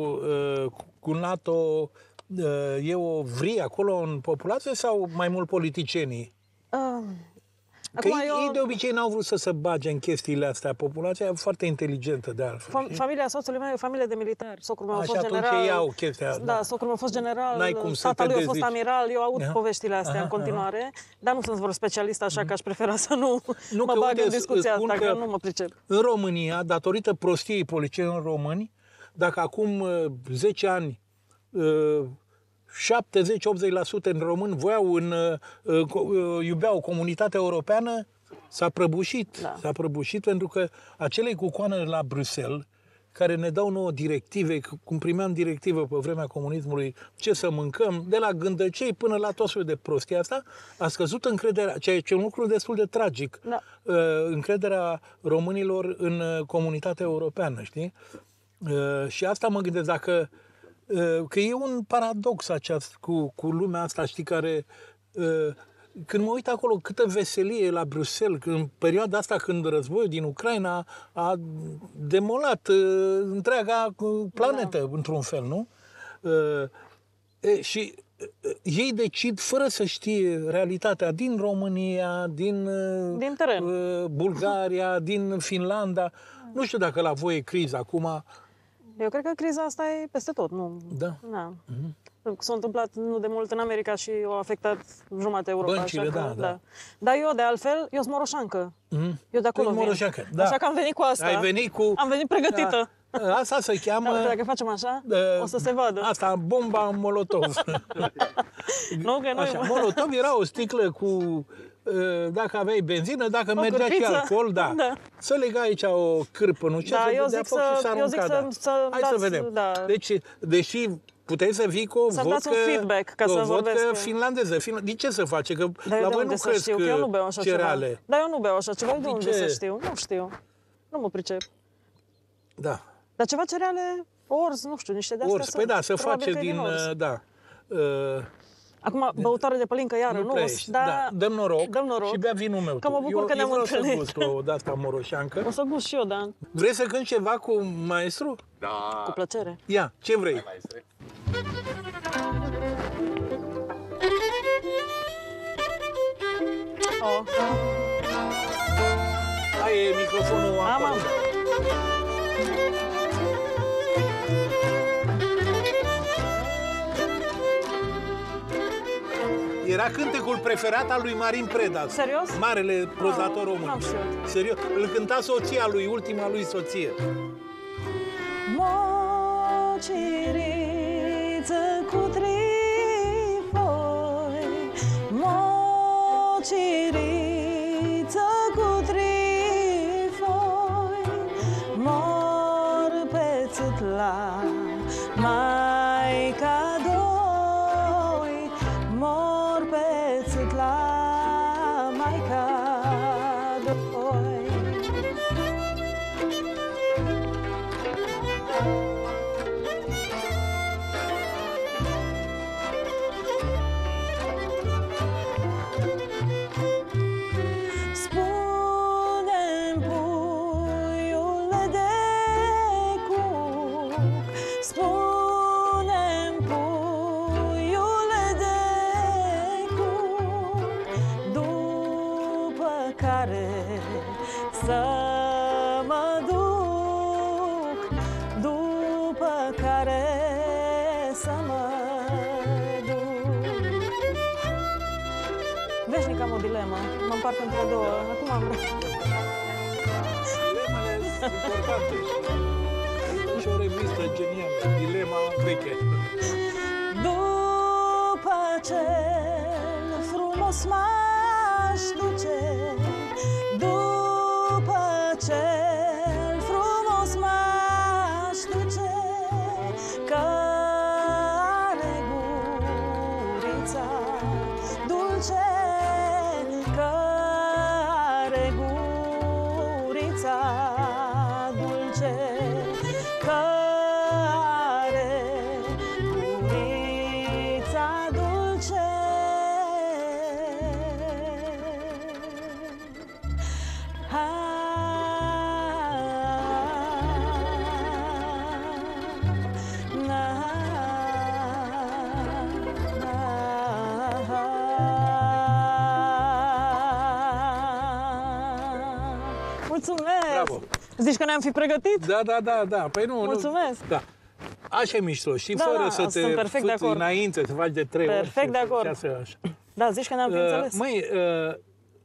uh, cu NATO uh, e o vrie acolo în populație sau mai mult politicienii? Uh, Că Acum ei, eu- ei de obicei n-au vrut să se bage în chestiile astea. Populația e foarte inteligentă de altfel. Fam- familia soțului meu e o familie de militari. Socrul meu a Așa, fost atunci general. ei au chestia, Da, da. socrul meu a fost general, N-ai cum să tata te lui a fost dezlici. amiral. Eu aud Aha. poveștile astea Aha, în continuare, dar nu sunt vreo specialist, așa că aș prefera să nu, Nu, mă că bag uite, în îți discuția spun asta, că... că- nu mă pricep. În România, datorită prostiei politicienilor români, dacă acum uh, zece ani uh, șaptezeci optzeci la sută în români voiau în, uh, uh, uh, iubeau comunitatea europeană, s-a prăbușit. Da. S-a prăbușit pentru că acele cucoane la Bruxelles, care ne dau nouă directive, cum primeam directivă pe vremea comunismului, ce să mâncăm, de la gândăcei până la tot felul de prostii asta, a scăzut încrederea, ceea ce e un lucru destul de tragic, Da. uh, încrederea românilor în uh, comunitatea europeană, știi? Uh, și asta mă gândesc, dacă uh, că e un paradox aceast, cu, cu lumea asta, știi, care uh, când mă uit acolo câtă veselie la Bruxelles, în perioada asta când războiul din Ucraina a demolat uh, întreaga uh, planetă, da. într-un fel, nu? Uh, e, și uh, ei decid fără să știe realitatea din România, din, uh, Din teren. uh, Bulgaria, din Finlanda. Nu știu dacă la voi e criza acum. Eu cred că criza asta e peste tot, nu? Da. Da. S-a întâmplat nu de mult în America și a afectat jumătatea Europa. Băncile, așa că, da, da. Dar eu, de altfel, eu sunt moroșancă. Mm. Eu de acolo Tu-i vin. moroșancă, da. Așa că am venit cu asta. Ai venit cu... Am venit pregătită. Da. Asta se cheamă... Da, dacă facem așa, uh, o să se vadă. Asta, bomba Molotov. Nu, că noi... Așa, Molotov era o sticlă cu... uh, Dacă aveai benzină, dacă O mergea și cârpiță. alcool, da. Da. Să lega aici o cârpă, nu ce Da, să eu dea zic foc să- și s-a eu zic aruncat, să- da. să Hai să dați- vedem. da. Deci, deși puteai să vii cu o Să-mi dați vodcă, un feedback ca cu o să vodcă vorbesc. finlandeză. Fin... Din ce să face? Că Dar eu la de voi unde nu să cresc știu? Că eu nu beau așa cereale. ceva. Dar eu nu beau așa ceva. Eu de Din unde ce? să știu? Nu știu. Nu mă pricep. Da. Dar ceva cereale, orz, nu știu, niște de-astea Ors, păi da, se Probabil face că e din... orz. uh, Da. Uh, Acum, băutoare de pălincă, iară, Nu nu, prea s- ești, dar da. Dăm noroc, dăm noroc și bea vinul meu. că mă tu. bucur eu, că ne-am eu vreau întâlnit. să gust o de-asta moroșancă. O să gust și eu, da, Vrei să cânti ceva cu maestru? Da. cu plăcere. Ia, ce vrei? Oh. Hai, e microfonul Am, acolo. am. Era cântecul preferat al lui Marin Preda. Serios? Marele prozator român. n-am știut. Serios. Îl cânta soția lui, ultima lui soție. Mociriță cu trifoi, mociriță cu trifoi, mor pe țâtla Maica doi, mor pe țâtla Maica doi. Spune-mi, puiule de cuc, spune-mi, puiule de cuc, după care să mă duc, după care să mă duc. Veșnic am o dilemă, mă împart între două, acum am... Dilemele sunt importante. Și o revistă genială. Dilema veche. După cel frumos m-aș duce, după cel frumos m-aș duce, că are gurița dulce, că are gurița dulce, că are gurița dulce. Zici că ne-am fi pregătit? Da, da, da, da. Păi nu, Mulțumesc. Nu. Da. Așa e mișto, știi, Da, fără da, să sunt te perfect de fuți acord. înainte, să faci de trei ori. Perfect de să- acord. să- așa. Da, zici că ne-am fi Uh, înțeles. Măi, uh,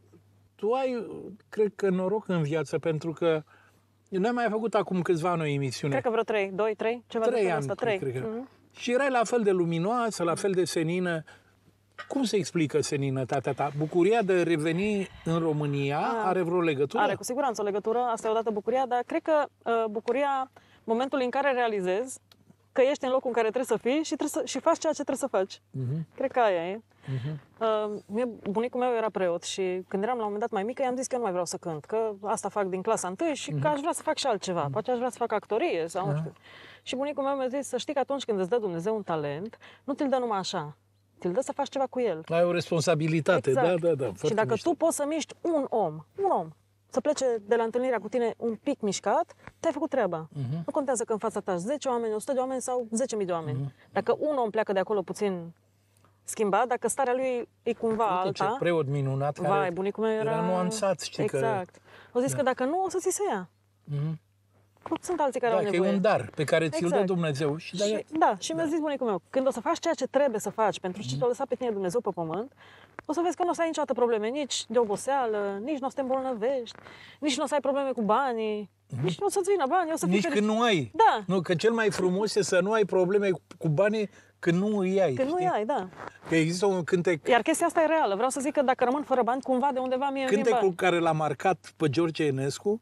tu ai, cred că, noroc în viață, pentru că noi am mai făcut acum câțiva ani o emisiune. Cred că vreo trei, doi, trei, ceva de Trei felul ani, ăsta, trei. cred că. Mhm. Și erai la fel de luminoasă, la fel de senină. Cum se explică seninătatea ta? Bucuria de a reveni în România are vreo legătură? Are cu siguranță o legătură, asta e odată bucuria, dar cred că uh, bucuria, momentul în care realizezi că ești în locul în care trebuie să fii și, trebuie să, și faci ceea ce trebuie să faci. Uh-huh. Cred că aia e. Uh-huh. Uh, mie, bunicul meu era preot și când eram la un moment dat mai mică, i-am zis că eu nu mai vreau să cânt, că asta fac din clasa întâi și uh-huh. că aș vrea să fac și altceva, uh-huh. poate aș vrea să fac actorie sau uh-huh. nu știu. Și bunicul meu mi-a zis să știi că atunci când îți dă Dumnezeu un talent, nu ți-l dă numai așa, ți-l dă să faci ceva cu el. Ai o responsabilitate, Exact. da, da, da. Și foarte dacă mișto. tu poți să miști un om, un om, să plece de la întâlnirea cu tine un pic mișcat, te-ai făcut treaba. Uh-huh. Nu contează că în fața ta zece oameni, o sută de oameni sau zece mii de oameni. Uh-huh. Dacă un om pleacă de acolo puțin schimbat, dacă starea lui e cumva Uite, ce alta... preot minunat care Vai, bunicul meu era... era nuanțat, știi că... Exact. Au zis Da. că dacă nu, o să ți se ia. Mhm. Cum sunt alții care Da, au că nevoie. e un dar pe care ți-l dă Exact. Dumnezeu. Și, de Și, da, și mi-a zis bunicul meu, când o să faci ceea ce trebuie să faci, pentru ce te-a lăsat pe tine Dumnezeu pe pământ, o să vezi că nu o să ai niciodată probleme, nici de oboseală, nici nu o să te îmbolnăvești, nici nu o să ai probleme cu banii, nici nu o să-ți vină banii, o să fii nici fericit. când nu ai. Da. Nu, că cel mai frumos e să nu ai probleme cu banii când nu îi ai. Când nu știi? ai, da. Că există un cântec, Iar chestia asta e reală. Vreau să zic că dacă rămân fără bani, cumva de undeva mie îmi vin cântecul bani. care l-a marcat pe George Enescu,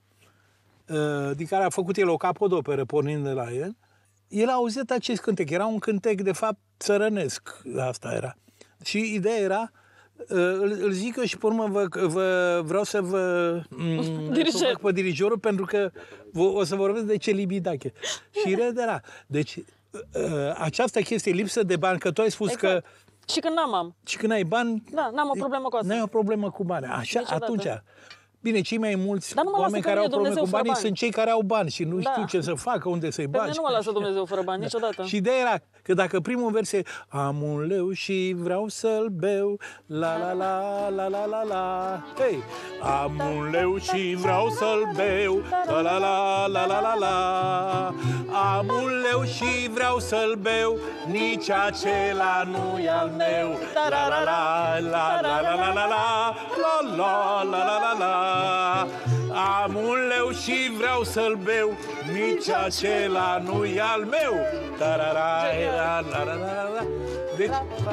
uh, din care a făcut el o capodoperă pornind de la el, el a auzit acest cântec. Era un cântec, de fapt, țărănesc. Asta era. Și ideea era, uh, îl, îl zic eu și pe urmă vă, vă, vreau să vă mm, Dirigent. să fac pe dirijorul, pentru că vă, o să vorbesc de Celibidache. Și ideea era, deci uh, această chestie, lipsă de bani, că tu ai spus Exact. că Și când n-am am. și când ai bani, Da, n-am o problemă cu asta. n-ai o problemă cu bani. Așa, Niciodată. atunci, bine, cei mai mulți Dar nu mă lasă oameni pe care au mine probleme cu Dumnezeu fără banii bani. sunt cei care au bani și nu Da. știu ce să facă, unde să-i Pe mine bagi. nu mă lasă Dumnezeu fără bani, niciodată. Și ideea era că dacă primul vers e am un leu și vreau să-l beu, la la la la la la la. Hei, am un leu și vreau să-l beu, la la la la la la la. Am un leu și vreau să-l beu, nici acela nu e al meu. La la la la la la la la la la la la la la la. Am un leu și vreau să-l beu, nici acela nu e al meu. Tarara, la, la, la, la, la. Deci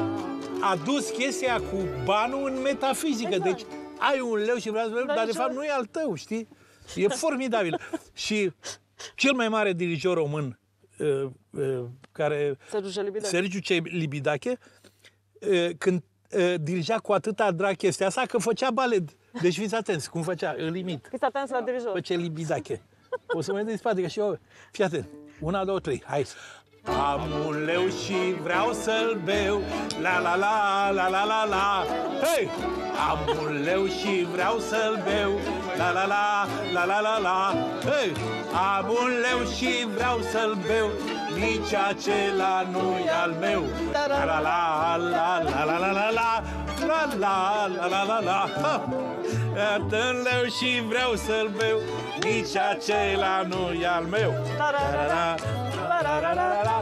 a dus chestia cu banul în metafizică. Deci ai un leu și vreau să-l beu, Dar dar de nici fapt eu- nu e al tău, știi? E formidabil. Și cel mai mare dirijor român, uh, uh, care Sergiu Celibidache. Sergiu Celibidache, uh, când uh, dirigea cu atâta drag chestia asta, că făcea balet. Deci fiți atenți cum făcea, îl imit. Fiți atenți la dirijor. Pe Celibidache. O să mă uit din spate, că și eu... Fii atent. Una, două, trei. Hai. Am un leu și vreau să-l beu, la la la la la la la. Hei! Am un leu și vreau să-l beu, la la la la la la la. Hei! Am un leu și vreau să-l beu, nici acela nu e al meu. La la la la la la la la la. La la la la la la. Ha! Iată un leu și vreau să-l beu, nici acela nu e al meu. La la la la la la la la.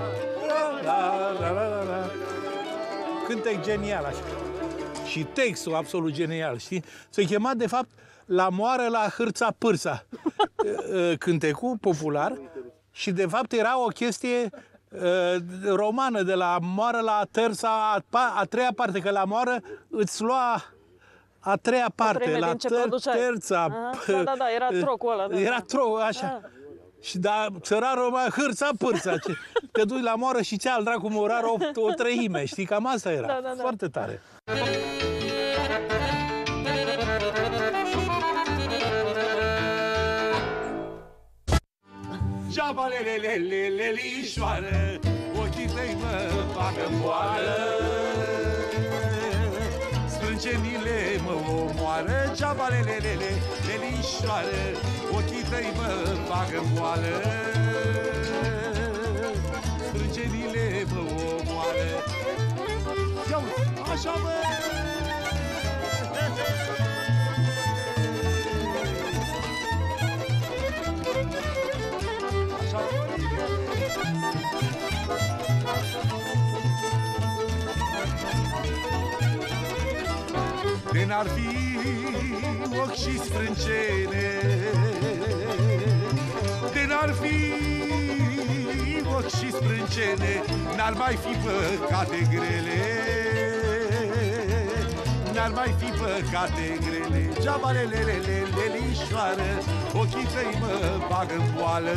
La la la la la. Cântec genial așa. Și textul absolut genial, știi? Se chema de fapt La moară la hârța pârța. Cântecul popular. Și de fapt era o chestie romană, de la moară la terța, a, a treia parte, că la moară îți lua a treia parte, treime la din ce ter, produceai. terța. Aha, da, da, da, era trocul ăla, da, Era da. troc, așa. Ah. Și da, țărarul mai hârța pârța. Ce- Te duci la moară și ți-a al dracu morar o, o treime, știi? Cam asta era. Da, da, da. Foarte tare. Geaba lelelelelelișoară, ochii tăi mă fac în boală. Sprâncenile mă omoară, geaba lelelelelelișoară, ochii tăi mă fac în boală. Sprâncenile mă omoară. Ia uite, așa mă! De n-ar fi ochi și sprâncene, de n-ar fi ochi și sprâncene, n-ar mai fi păcate grele, n-ar mai fi păcate grele. Geabalelelele, lelișoară, ochii tăi mă bagă în boală,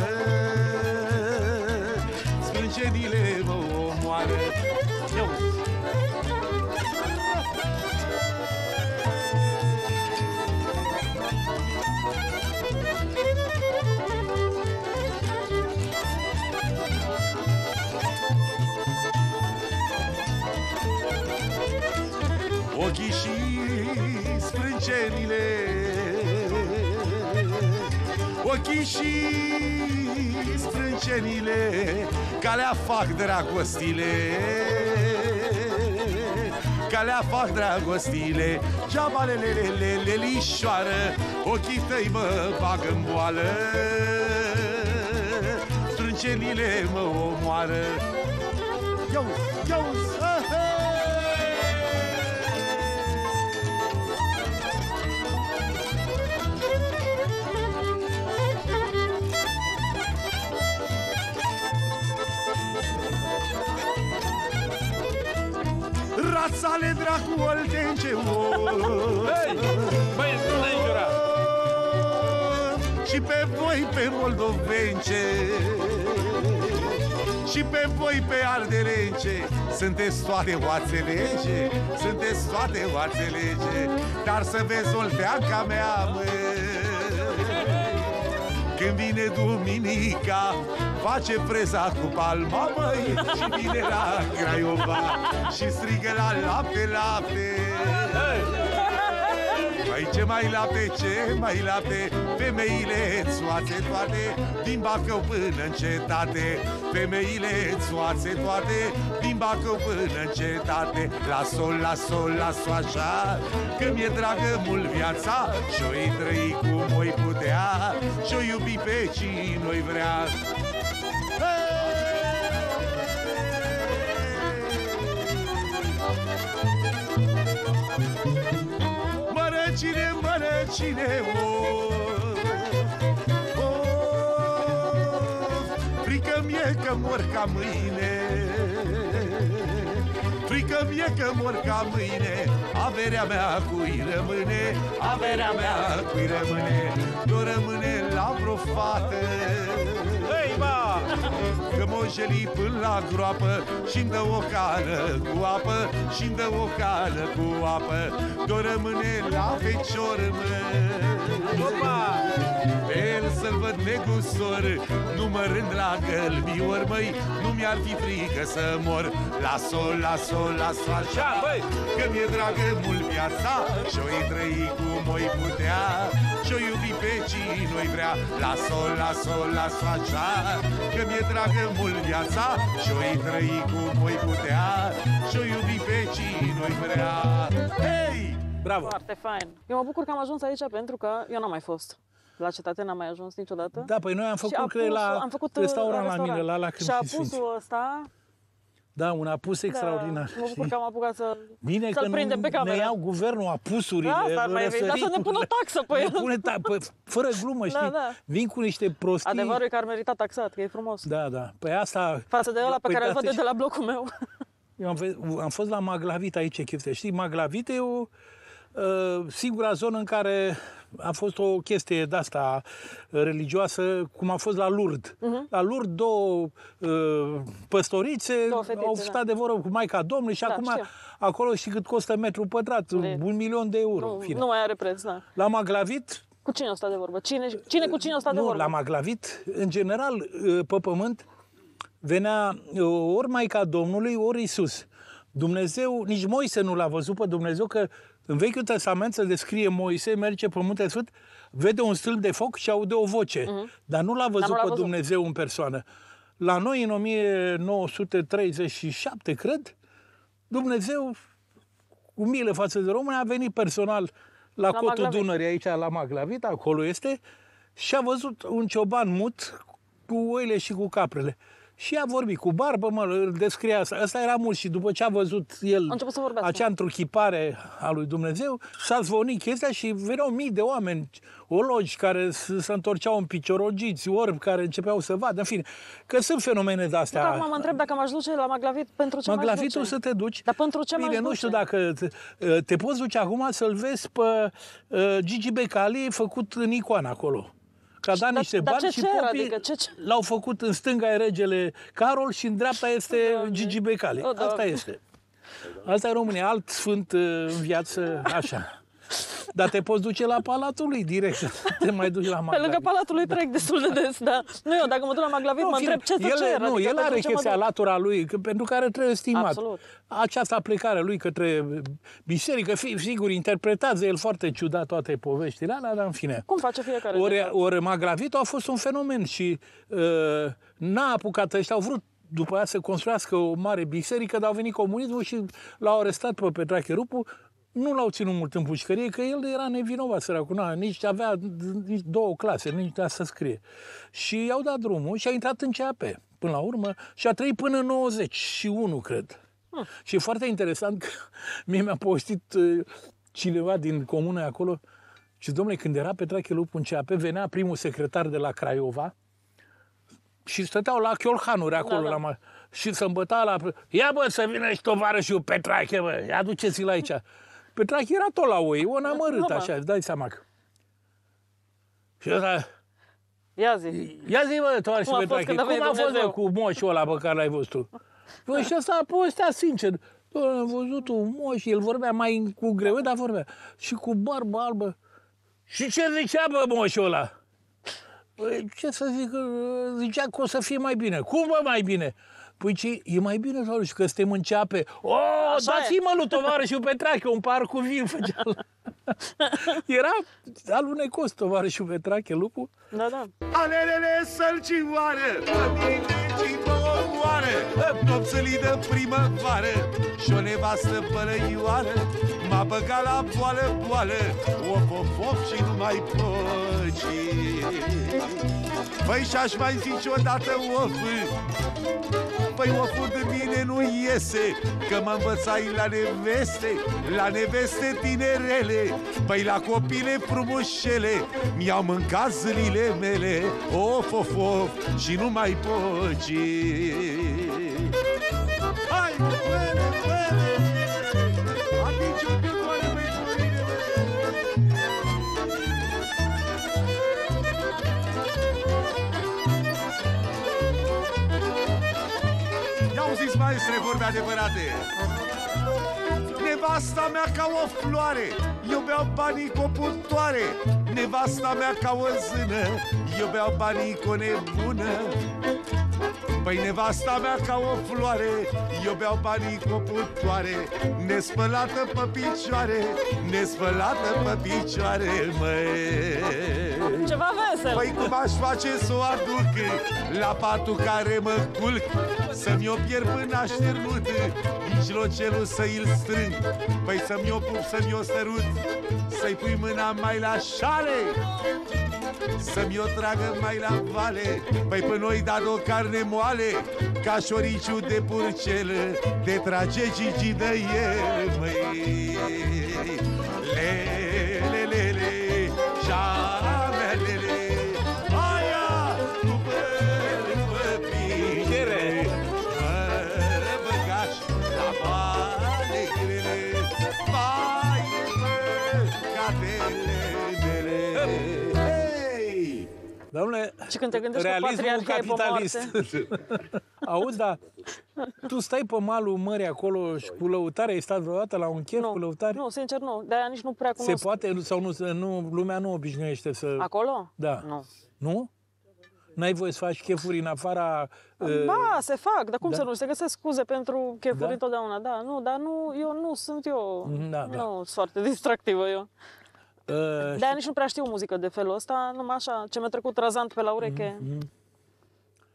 sprâncenile mă omoară. Eu. Ochii și sprâncenile, ochii și sprâncenile, calea fac dragostile, calea fac dragostile. Geabalelelele, lelișoară, ochii tăi mă bagă în boală, sprâncenile mă omoară. Iau, iau, rațale dracu oltence, Hei, băi, nu ne jura. Și pe voi, pe moldovence, și pe voi, pe ardelence, sunteți toate oațelege, sunteți toate oațelege. Dar să vezi olteanca mea, măi, când vine duminica, face presa cu palma, măi, și vine la Craiova și strigă la lapte, lapte. Măi, ce mai lapte, ce mai lapte, femeile țoațe toate, din Bacău până în cetate. Femeile țoațe toate, din Bacău până în cetate. La sol, la sol, la sol așa, că mi-e dragă mult viața, și-o-i trăi cum o-i putea, și-o iubi pe cine-o-i vrea. Mărăcine, mărăcine, oh, oh, frică mie că mor ca mâine, frică mie că mor ca mâine, averea mea cui rămâne, averea mea cui rămâne, nu rămâne la vreo fată. Hei, ba! Că m-o jeli până la groapă și-mi dă o cană cu apă, și-mi dă o cană cu apă, do rămâne la fecior, mă. Opa! Pe el să-l văd negusor, numărând la gălbior, măi, nu mi-ar fi frică să mor. La sol, la sol, la sol, așa, băi, că mi-e dragă mult viața, și-o-i trăi cum o-i putea, și-o iubi pe cine-o-i vrea. La sol, la sol, la sol, așa, că mi-e dragă mult viața, și-o-i trăi cum o-i putea, și-o iubi pe cine-o-i vrea. Hei! Bravo! Foarte fain. Eu mă bucur că am ajuns aici pentru că eu n-am mai fost. La cetate n-am mai ajuns niciodată. Da, păi noi am făcut, Și cred, la am făcut restaurant la mine, la Și Lacrimi și Sfinți. apusul ăsta, Da, un apus extraordinar. mă bucur că am apucat să, Bine să-l că prindem pe nu cameră. ne iau guvernul apusurile, Da, asta mai vine, dar să ne pună o taxă pe el. Ne pune ta- păi, fără glumă, știi? da. Vin cu niște prostii. Adevărul e că ar merita taxat, că e frumos. Da, da. Păi asta... Față de ăla pe Păi care îl văd atunci- de la blocul meu. Eu am, ve- am fost la Maglavit aici, chestia. Știi, Maglavit e o uh, singura zonă în care a fost o chestie de-asta religioasă, cum a fost la Lourdes. Uh-huh. La Lourdes două uh, păstorițe Două fetițe, au da. stat de vorbă cu Maica Domnului și Da, acum știu. acolo știi cât costă metru pătrat? E- Un milion de euro. Nu, Fine. nu mai are preț, da. La Maglavit Cu cine o sta de vorbă? Cine, cine cu cine o sta de nu, vorbă? la Maglavit, în general, pe pământ, venea ori Maica Domnului, ori Iisus. Dumnezeu, nici Moise nu l-a văzut pe Dumnezeu, că în Vechiul Testament se descrie Moise, merge pe Muntele Sfânt, vede un stâlp de foc și aude o voce, uh-huh. dar nu l-a văzut nu l-a pe văzut. Dumnezeu în persoană. La noi, în o mie nouă sute treizeci și șapte, cred, Dumnezeu, cu milă față de români, a venit personal la, La cotul Maglavit. Dunării, aici la Maglavit, acolo este, și a văzut un cioban mut cu oile și cu caprele. Și a vorbit cu barbă, mă, îl descria asta. Asta era mult și după ce a văzut el acea întruchipare a lui Dumnezeu, s-a zvonit chestia și veneau mii de oameni, ologi care se întorceau în piciorogiți, orbi care începeau să vadă, în fine, că sunt fenomene de-astea. Da, acum mă întreb dacă m-aș duce la Maglavit, pentru ce m-aș duce? Maglavitul să te duci. Dar pentru ce Bine, m-aș nu duce? știu dacă te, te poți duce acum să-l vezi pe uh, Gigi Becali făcut în icoană acolo. Că a dat Dar- niște dar bani ce și cer? popii Adică ce cer? l-au făcut în stânga e regele Carol și în dreapta este Gigi Becali. O, Doamne. Asta este. Asta e România, alt sfânt uh, în viață, așa. Dar te poți duce la Palatul lui direct, te mai duci la Pe Maglavit. lângă Palatul lui trec destul de des, da. Nu, eu, dacă mă duc la Maglavit, Nu, mă fie, întreb ce să el, cer. Nu, adică el are pentru ce mă chestia duc? latura lui, că, pentru care trebuie stimat. Absolut. Această plecare lui către biserică, fi, sigur, interpretează el foarte ciudat toate poveștile alea, dar în fine. Cum face fiecare? Ori, ori Maglavitul a fost un fenomen și uh, n-a apucat ăștia, au vrut după aia să construiască o mare biserică, dar au venit comunismul și l-au arestat pe Petrache Rupu. Nu l-au ținut mult în pușcărie, că el era nevinovat, săracul, n-a, nici avea nici două clase, nici putea să scrie. Și i-au dat drumul și a intrat în C A P, până la urmă, și a trăit până în nouăzeci și unu, cred. Hmm. Și e foarte interesant că mie mi-a povestit uh, cineva din comună acolo, și domnule, când era Petrache Lupu în C A P, venea primul secretar de la Craiova și stăteau la chiolhanuri acolo, Da, da. la ma- și se îmbăta la... Ia bă, să vină și tovarășul Petrache, bă, aduceți-l aici. Petrache era tot la oi, o n-amărât Nu, mă. așa, îți dai seama că... Și ăsta, Ia zi. ia zi, bă, tovarășul Cum a fost Petrache, când a cum venit a fost, bă, Dumnezeu? cu moșul ăla pe care l-ai văzut tu? Bă, și ăsta a povestea sincer. Doamne, am văzut un moș, el vorbea mai cu greu, dar vorbea. Și cu barbă albă. Și ce zicea, bă, moșul ăla? Păi, ce să zic, zicea că o să fie mai bine. Cum, bă, mai bine? Păi ce, e mai bine, tovarăș, că suntem în ceape. O, Așa dați-mă lui tovarășul Petrache, un par cu vin făcea. Era alunecos tovarășul Petrache, Lupu. Da, da. Alelele sălcioare, și omoare, nopțălii de primăvară și o nevastă bălăioară m-a băgat la boală, boală, of, of, of și nu mai poci. Păi și-aș mai zice odată of, păi oful de mine nu iese, că mă învățai la neveste, la neveste tinerele, păi la copile frumușele, mi-au mâncat zilile mele, of, of, of, și nu mai poci. Hai, băle, băle, atingi o picoare, băi, Florine, I-au zis, maestre, vorbe adevărate. Nevasta mea ca o floare, eu beau banii cu o putoare. Nevasta mea ca o zână, eu beau banii cu o nebună. Păi nevasta mea ca o floare, eu beau banii cu o putoare. Nespălată pe picioare, nespălată pe picioare, măi. Ceva vesel. Păi cum aș face să o aduc la patul care mă culc, să-mi o pierd până așternut, mijlocelul să-i-l strâng. Păi să-mi o pup, să-mi o sărut, să-i pui mâna mai la șale, să-mi o tragă mai la vale. Păi până noi dat o carne moale, ca șoriciu de purcel, de trage Gigi de el, măi. Le, le, le, le, șamelele, aia cu păr pe pichere, mă băgaș la bale grele, vai de păcatele mele. Hei! Domnule, Și când te gândești că realismul patriarhia e pe capitalist. Auzi, dar tu stai pe malul mării acolo și cu lăutare, ai stat vreodată la un chef cu lăutare? nu, sincer nu. De-aia nici nu prea Se cunosc. poate sau nu, nu, lumea nu obișnuiește să... Acolo? Da. Nu. Nu? N-ai voie să faci chefuri în afara... uh, Ba, se fac, dar cum da. să nu? Se găsesc scuze pentru chefuri Da? întotdeauna. Da, nu, dar nu, eu nu sunt eu. Da, da. Nu sunt foarte distractivă eu. uh, De-aia nici nu prea știu muzică de felul ăsta, numai așa, ce mi-a trecut razant pe la ureche. Mm-hmm. Și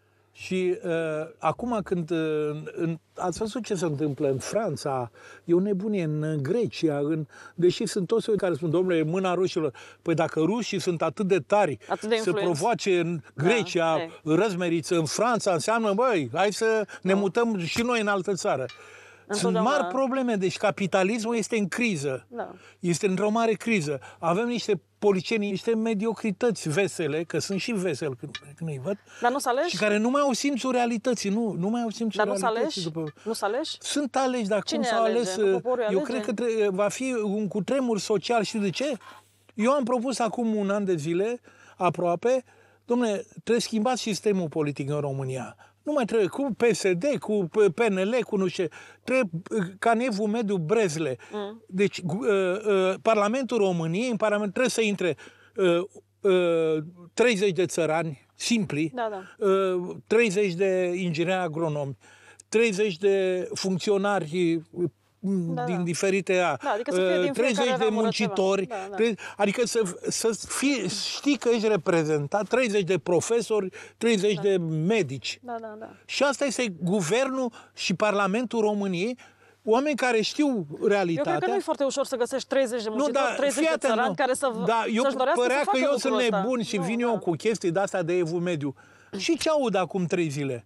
Și uh, acum când uh, în, ați văzut ce se întâmplă în Franța, e o nebunie, în Grecia, în, deși sunt toți cei care spun, domnule, mâna rușilor. Păi dacă rușii sunt atât de tari Atât de să influenți. provoace în Grecia, Da, răzmeriță, în Franța, înseamnă, băi, hai să ne mutăm și noi în altă țară. Sunt Întotdeauna. mari probleme, deci capitalismul este în criză. Da. Este într-o mare criză. Avem niște politicieni, niște mediocrități vesele, că sunt și vesel când, când îi văd, Dar nu să alegi? și care nu mai au simțul realității. Nu, nu mai au simțul Dar nu să realității. alegi? După... Nu să alegi? Sunt aleși, dar Cine cum s-au alege? ales? Nu poporul Eu alege? cred că tre- va fi un cutremur social, știi de ce? Eu am propus acum un an de zile, aproape, dom'le, trebuie schimbat sistemul politic în România. Nu mai trebuie cu P S D, cu P N L, cu nu știu ce. Trebuie ca în Evul Mediu Brezle. Mm. Deci uh, uh, Parlamentul României, în Parlament trebuie să intre uh, uh, treizeci de țărani simpli, Da, da. uh, treizeci de ingineri agronomi, treizeci de funcționari Da, din da. diferite a, Da, adică să fie din treizeci fiecare de ramură muncitori, ceva. Da, da. treizeci adică să, să fie, știi că ești reprezentat, treizeci de profesori, treizeci Da. de medici. Da, da, da. Și asta este guvernul și Parlamentul României, oameni care știu Eu realitatea. cred că nu e foarte ușor să găsești treizeci de muncitori, dar treizeci fii de atent, țărani nu. care să, Da, eu să-și dorească părea să că facă eu sunt lucrul ăsta. nebun și Nu, vin da. eu cu chestii de-astea de Evul Mediu. Și ce aud acum trei zile?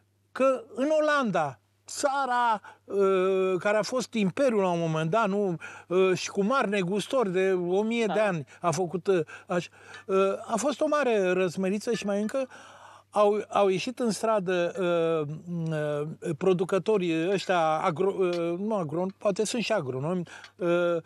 Că în Olanda, țara uh, care a fost imperiul la un moment dat, nu, uh, și cu mari negustori de o mie Da. de ani a făcut, uh, așa, uh, a fost o mare răzmeriță și mai încă au, au ieșit în stradă uh, uh, producătorii ăștia, agro, uh, nu agronomi, poate sunt și agronomi, uh,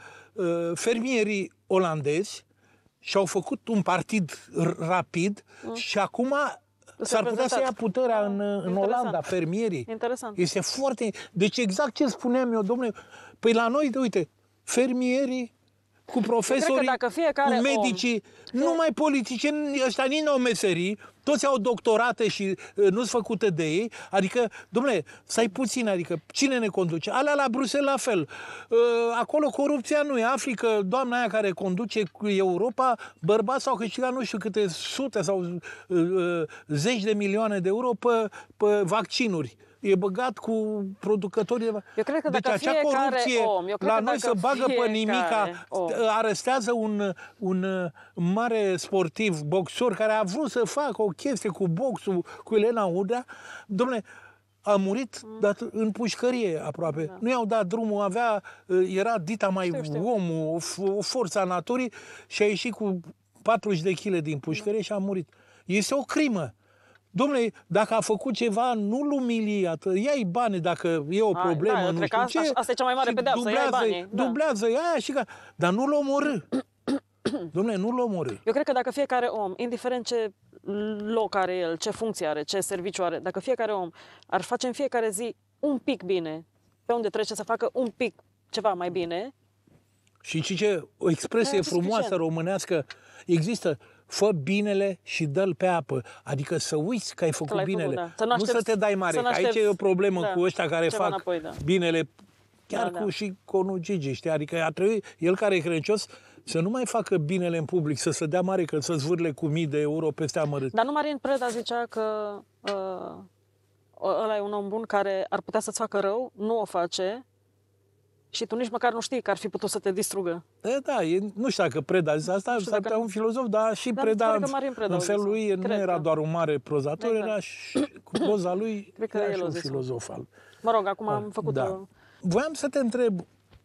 uh, fermierii olandezi și au făcut un partid r- rapid mm. și acum s-ar putea să ia puterea în, în Interesant. Olanda, fermierii. Interesant. Este foarte... Deci exact ce spuneam eu, domnule, păi la noi, uite, fermierii cu profesorii, dacă fiecare cu medicii, om- numai politicieni, ăștia nici n-au meserii, toți au doctorate și uh, nu-s făcute de ei, adică, domnule, stai puțin, adică cine ne conduce? Alea la Bruxelles la fel. Uh, acolo corupția nu e. Afli că doamna aia care conduce cu Europa, bărbați au câștigat nu știu câte sute sau uh, uh, zeci de milioane de euro pe, pe vaccinuri. E băgat cu producătorii de... Eu cred că deci dacă acea fiecare corupție om, eu cred la că noi dacă să bagă pe nimica, fiecare om- arestează un, un mare sportiv, boxor, care a vrut să facă o chestie cu boxul, cu Elena Udrea. Dom'le, a murit mm. dat în pușcărie aproape. Da. Nu i-au dat drumul, avea, era dita mai Știu, știu. omul, o, o forță a naturii și a ieșit cu patruzeci de kilograme din pușcărie da. și a murit. Este o crimă. Dom'le, dacă a făcut ceva, nu-l umili, ia-i bani dacă e o Hai, problemă, da, eu nu cred știu că ce. asta- asta e cea mai mare și pedeapsă, ia-i dublează-i, banii, da. Dublează-i aia și ca... Dar nu-l omorâ. Dom'le, nu-l omorâ. Eu cred că dacă fiecare om, indiferent ce loc are el, ce funcție are, ce serviciu are, dacă fiecare om ar face în fiecare zi un pic bine, pe unde trece să facă un pic ceva mai bine, Și știi ce? O expresie Da, frumoasă suficient. românească există. Fă binele și dă-l pe apă. Adică să uiți că ai făcut l-ai binele. făcut, da. Să nu nu aștepți- să te dai mare. să nu Că aici aștepți, e o problemă da, cu ăștia care ceva fac înapoi, da. binele. Chiar Da, cu da. și conul Gigi, știi? Adică a trebuit, el care e credincios, să nu mai facă binele în public, să se dea mare, că să zvârle cu mii de euro peste amărât. dar nu Marin Preda zicea că uh, ăla e un om bun care ar putea să-ți facă rău, nu o face și tu nici măcar nu știi că ar fi putut să te distrugă. E, da, e, nu știu dacă Preda a zis asta, știu s-ar dacă- putea un filozof, dar și Dar Preda, mi se pare că Marin Preda în a felul zis-o. lui, nu Cred era că- doar un mare prozator, Exact. era și cu proza lui, Cred că era el și a un zis-o. filozof al... Mă rog, acum am făcut Da. o... Voiam să te întreb,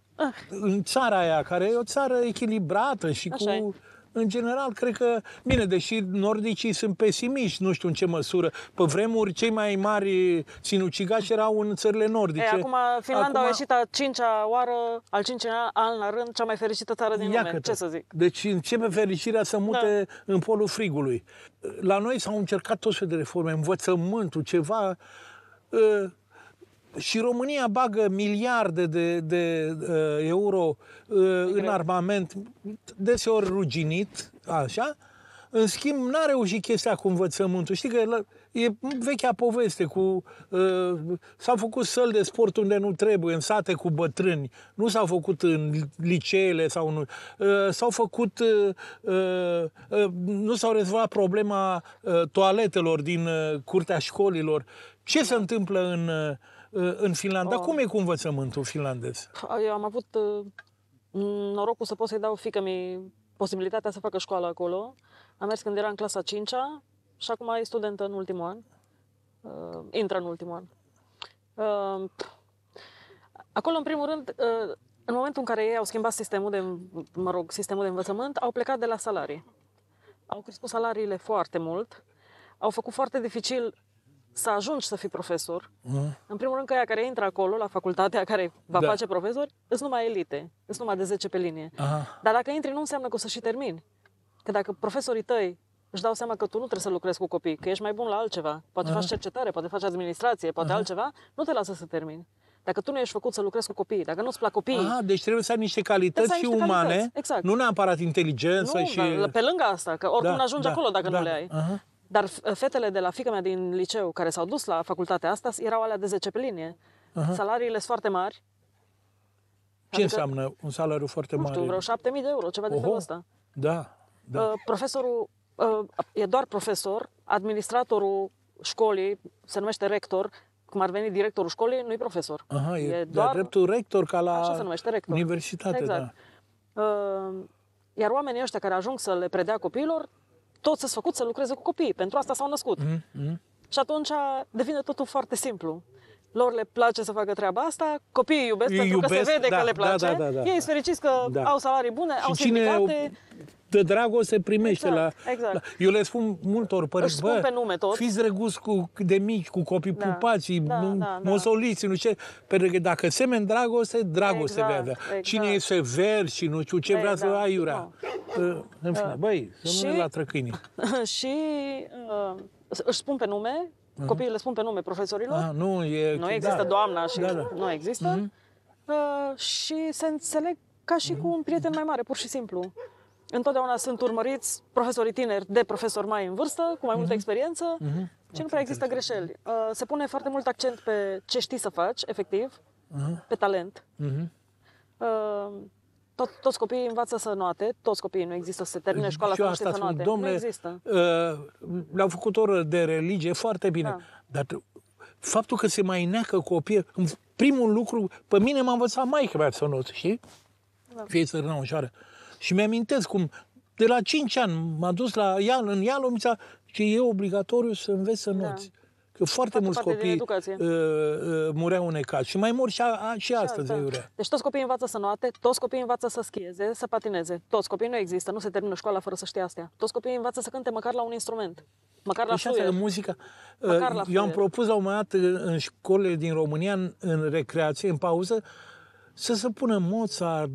în țara aia, care e o țară echilibrată și Așa cu... În general, cred că... Bine, deși nordicii sunt pesimiști, nu știu în ce măsură. Pe vremuri, cei mai mari sinucigași erau în țările nordice. E, acum Finlanda Acum- a ieșit a cincea oară, al cincelea an la rând, cea mai fericită țară din lume. Iată-te. Ce să zic? Deci începe fericirea să mute da. în polul frigului. La noi s-au încercat tot felul de reforme, învățământul, ceva... Uh, și România bagă miliarde de, de uh, euro uh, în armament, deseori ruginit, așa, În schimb, n-a reușit chestia cu învățământul. Știi că la, e vechea poveste cu... Uh, s-au făcut săli de sport unde nu trebuie, în sate cu bătrâni. Nu s-au făcut în liceele sau nu. Uh, s-au făcut... Uh, uh, nu s-au rezolvat problema uh, toaletelor din uh, curtea școlilor. Ce se întâmplă în, uh, în Finlanda? Oh. Cum e cu învățământul finlandez? Eu am avut uh, norocul să pot să-i dau fiică-mi posibilitatea să facă școală acolo. Am mers când era în clasa a cincea și acum e studentă în ultimul an. Uh, intră în ultimul an. Uh, acolo, în primul rând, uh, în momentul în care ei au schimbat sistemul de, mă rog, sistemul de învățământ, au plecat de la salarii. Au crescut salariile foarte mult, au făcut foarte dificil să ajungi să fii profesor. Mm. În primul rând că aia care intră acolo, la facultatea care va da. face profesori, sunt numai elite, sunt numai de zece pe linie. Aha. Dar dacă intri, nu înseamnă că o să și termini. Că dacă profesorii tăi își dau seama că tu nu trebuie să lucrezi cu copii, că ești mai bun la altceva, poate Aha. faci cercetare, poate faci administrație, poate Aha. altceva, nu te lasă să termini. Dacă tu nu ești făcut să lucrezi cu copii, dacă nu-ți plac copiii... Aha, deci trebuie să ai niște calități și umane, calități. Exact. Nu neapărat inteligență nu, și... Dar, pe lângă asta, că oricum da, ajungi da, acolo dacă da, nu le ai. Aha. Dar fetele de la fiica mea din liceu, care s-au dus la facultatea asta, erau alea de zece pe linie. Aha. Salariile sunt foarte mari. Ce adică, înseamnă un salariu foarte nu mare? Nu știu, vreo șapte mii de euro, ceva Oho. de felul ăsta. Da, da. Uh, profesorul uh, e doar profesor, administratorul școlii, se numește rector, cum ar veni directorul școlii, nu e profesor. Aha, e, e doar dreptul rector ca la așa se numește, rector. Universitate. Exact. Da. Uh, iar oamenii ăștia care ajung să le predea copiilor, toți sunt făcuți să lucreze cu copii. Pentru asta s-au născut. Mm-hmm. Și atunci devine totul foarte simplu. Lor le place să facă treaba asta, copiii iubesc Ei pentru iubesc, că se vede da, că le place. Da, da, da, da. Ei sunt fericiți că da. au salarii bune, și au sindicate. De dragoste primește exact, la, exact. la... Eu le spun multor părinți, bă, pe nume tot. fiți drăguți cu, de mici, cu copii da, pupații, da, da, da. mosoliți, nu știu ce. Pentru că dacă semeni dragoste, dragoste exact, vei avea. Exact. Cine e sever și nu știu ce vrea exact. să ai iurea. No. În fine, băi, să nu ne latră câinii. Și uh, își spun pe nume, uh-huh. copiii le spun pe nume profesorilor. Ah, nu, e, nu există da. doamna și da, da. nu există. Uh-huh. Uh, și se înțeleg ca și uh-huh. cu un prieten mai mare, pur și simplu. Întotdeauna sunt urmăriți profesorii tineri de profesori mai în vârstă, cu mai multă experiență, uh-huh. și nu prea există greșeli. Uh, se pune foarte mult accent pe ce știi să faci, efectiv, uh-huh. pe talent. Uh-huh. Uh, tot, toți copiii învață să noate, toți copiii, nu există să se termine școala să nu știe să noate. Domne, nu există. Uh, le-au făcut oră de religie, foarte bine, da. Dar faptul că se mai neacă copiii, primul lucru, pe mine m-a învățat maică mea să not, știi? Da. Fie țărână ușoară. Și mi-amintesc cum, de la cinci ani, m-a dus la Ial, în Ial, mi s-a că e obligatoriu să înveți să noți. Da. Că foarte mulți copii uh, uh, mureau unecați. Și mai mor și, a, și astăzi. Da. Deci toți copiii învață să noate, toți copiii învață să schieze, să patineze. Toți copiii nu există, nu se termină școala fără să știe astea. Toți copiii învață să cânte măcar la un instrument. Măcar la fluier. Deci muzica. Măcar la Eu am propus la un moment dat în școlile din România, în, în recreație, în pauză, să se pună Mozart,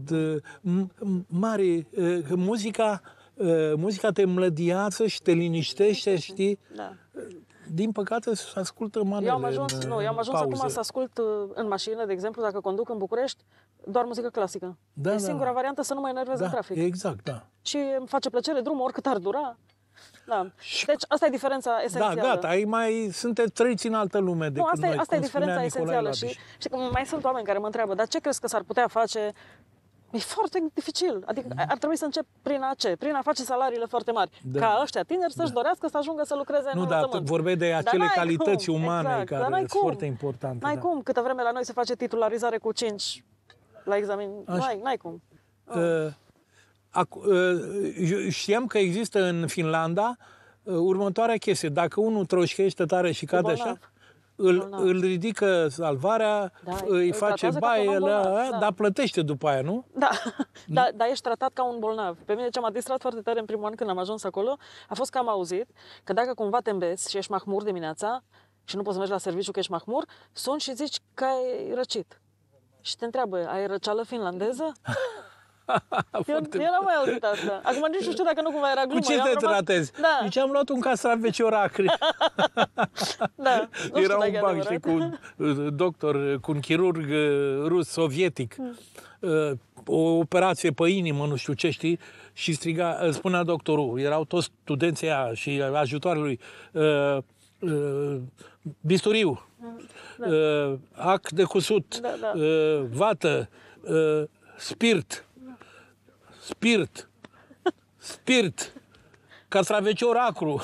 mare, muzica, muzica te mlădiață și te liniștește, știi? Da. Din păcate se ascultă manele eu am ajuns, în Nu, eu am ajuns pauză. acum să ascult în mașină, de exemplu, dacă conduc în București, doar muzică clasică. Da, e da, singura da. variantă să nu mă enervez da, în trafic. Exact, da. Și îmi face plăcere drumul, oricât ar dura. Da. Deci asta e diferența esențială. Da, gata, ai mai sunteți trăiți în altă lume decât nu, asta noi, e, asta e diferența esențială. Și, și mai sunt oameni care mă întreabă, dar ce crezi că s-ar putea face? E foarte dificil. Adică mm. ar trebui să încep prin a ce? Prin a face salariile foarte mari. Da. Ca ăștia tineri să-și da. dorească să ajungă să lucreze în Nu, dar vorbeai de acele calități cum. umane exact. care sunt cum. foarte importante. N-ai da. cum. Câtă vreme la noi se face titularizare cu cinci la examen. N-ai, n-ai cum. Uh, ac, uh, știam că există în Finlanda uh, următoarea chestie. Dacă unul troșchește tare și cade așa, îl, îl ridică salvarea, da, îi face baie, la, da. dar plătește după aia, nu? Da, nu? da, dar ești tratat ca un bolnav. Pe mine ce m-a distrat foarte tare în primul an când am ajuns acolo, a fost că am auzit că dacă cumva te îmbezi și ești mahmur dimineața și nu poți să mergi la serviciu că ești mahmur, suni și zici că ai răcit. Și te întreabă, ai răceală finlandeză? Eu, eu n-am mai auzit asta. Acum nici nu știu dacă nu cumva era glumă. Cu ce Eu am te rămas- tratezi? Da, Deci am luat un castravecior acri. da. Nu știu Era dacă un e banc, adevărat. știi, cu un uh, doctor, cu un chirurg uh, rus, sovietic. Uh, o operație pe inimă, nu știu ce, știi, și striga, uh, spunea doctorul, erau toți studenții aia și ajutoarele lui, uh, uh, bisturiu, Da. uh, ac de cusut, Da, da. uh, vată, uh, spirt, spirt, spirt, castravecior acru.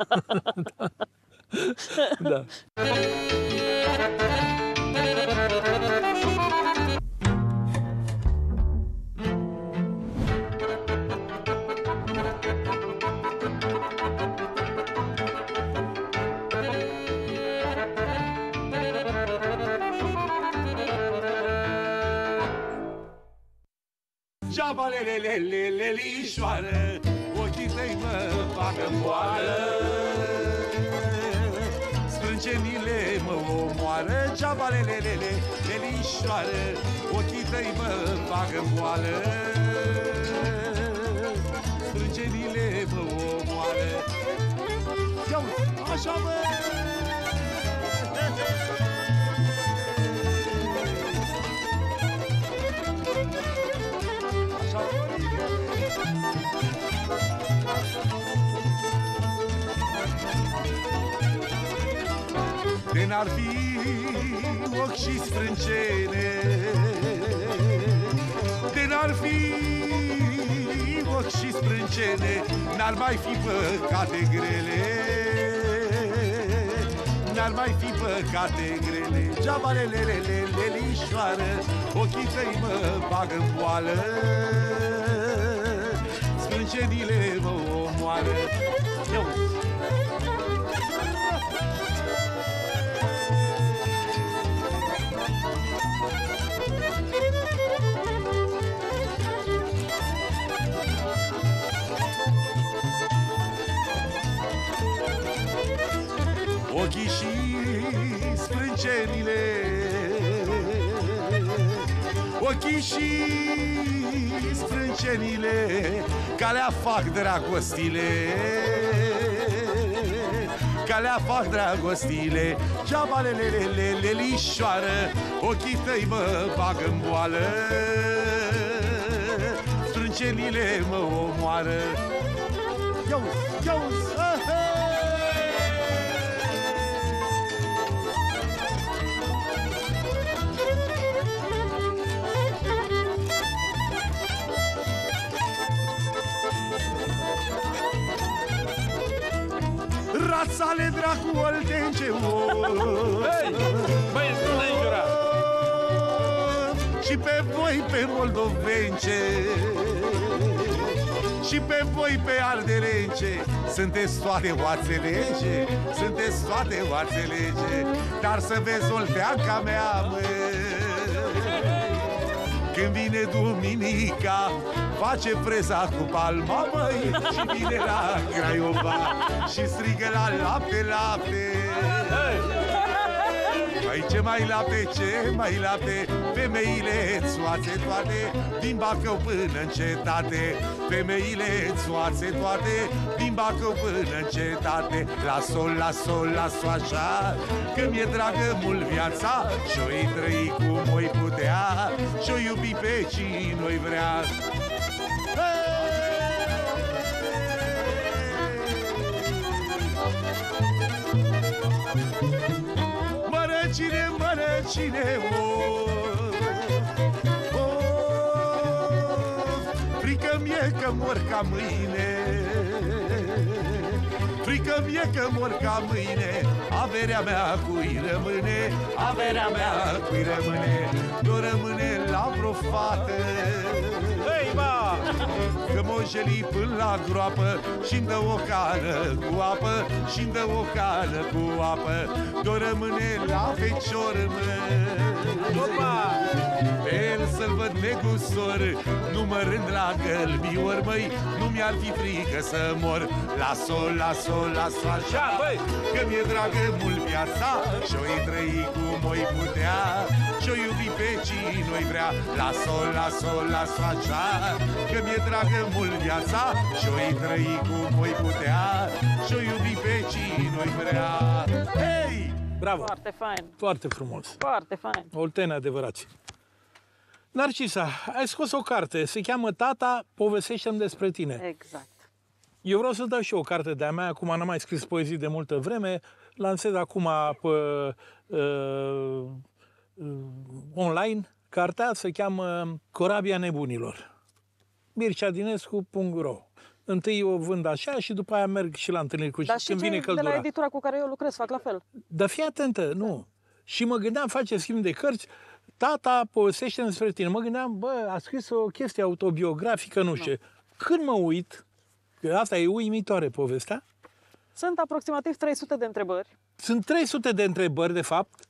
Da. Geabalelelelelișoară, ochii tăi mă facă boală. Sprâncenile mă omoară, geabalelelelelișoară, ochii tăi mă facă boală. Sprâncenile mă omoară. Ia așa mă! De n-ar fi ochi și sprâncene, de n-ar fi ochi și sprâncene, n-ar mai fi păcate grele, n-ar mai fi păcate grele. Geabalelelelelișoară, ochii tăi mă bagă-n boală, sprâncenile mă omoară. Eu. Ochii și sprâncenile, ochii și sprâncenile, calea fac dragostile, calea fac dragostile. Geabalelelelelișoară, ochii tăi mă bagă-n boală, sprâncenile mă omoară. Iau, iau, rațale dracu oltence, Hei, băi, nu ne înjura! și pe voi pe moldovence, și pe voi pe ardelence, sunteți toate oațelege, sunteți toate oațelege, dar să vezi olteanca mea, mă. Când vine duminica, face freza cu palma, măi, și vine la Craiova și strigă la lapte, lapte. Păi ce mai lapte, ce mai lapte, femeile țoațe toate, din Bacău până în cetate, femeile țoațe toate, din Bacău până în cetate. La sol, la sol, la sol așa, că mi-e dragă mult viața, și-o-i trăi cum o-i putea, și-o iubi pe cine-o-i vrea. Mărăcine, mărăcine, o, o, frică mie că mor ca mâine, frică mie că mor ca mâine, averea mea cui rămâne, averea mea cui rămâne, nu rămâne la vreo fată. Hei, ba! Că m-o jeli până la groapă și-mi dă o cană cu apă, și-mi dă o cană cu apă, do rămâne la fecior, mă. Opa! Pe el să-l văd negustor, numărând la gălbior, măi, nu mi-ar fi frică să mor. La sol, la sol, la sol, așa, băi! că mi-e dragă mult viața, și-o-i trăi cum o-i putea, și-o iubi pe cine-o-i vrea. La sol, la sol, la sol, așa, Că mi-e dragă mult viața și-o-i trăi cum voi putea, și-o iubi pe cine o-i vrea. Hei! Bravo! Foarte fain. Foarte frumos. Foarte fain. Olteni adevărați. Narcisa, ai scos o carte, se cheamă Tata, povestește-mi despre tine. Exact. Eu vreau să dau și eu o carte de-a mea, acum n-am mai scris poezii de multă vreme, lansez acum pe, uh, uh, online, cartea se cheamă Corabia nebunilor. mircea dinescu punct ro. Întâi o vând așa și după aia merg și la întâlniri cu Dar și când vine cei de căldura. la editura cu care eu lucrez fac la fel. Dar fii atentă, nu. Și mă gândeam, face schimb de cărți, Tata, povestește despre tine. Mă gândeam, bă, a scris o chestie autobiografică, nu știu. Când mă uit, că asta e uimitoare povestea, Sunt aproximativ trei sute de întrebări. sunt trei sute de întrebări, de fapt,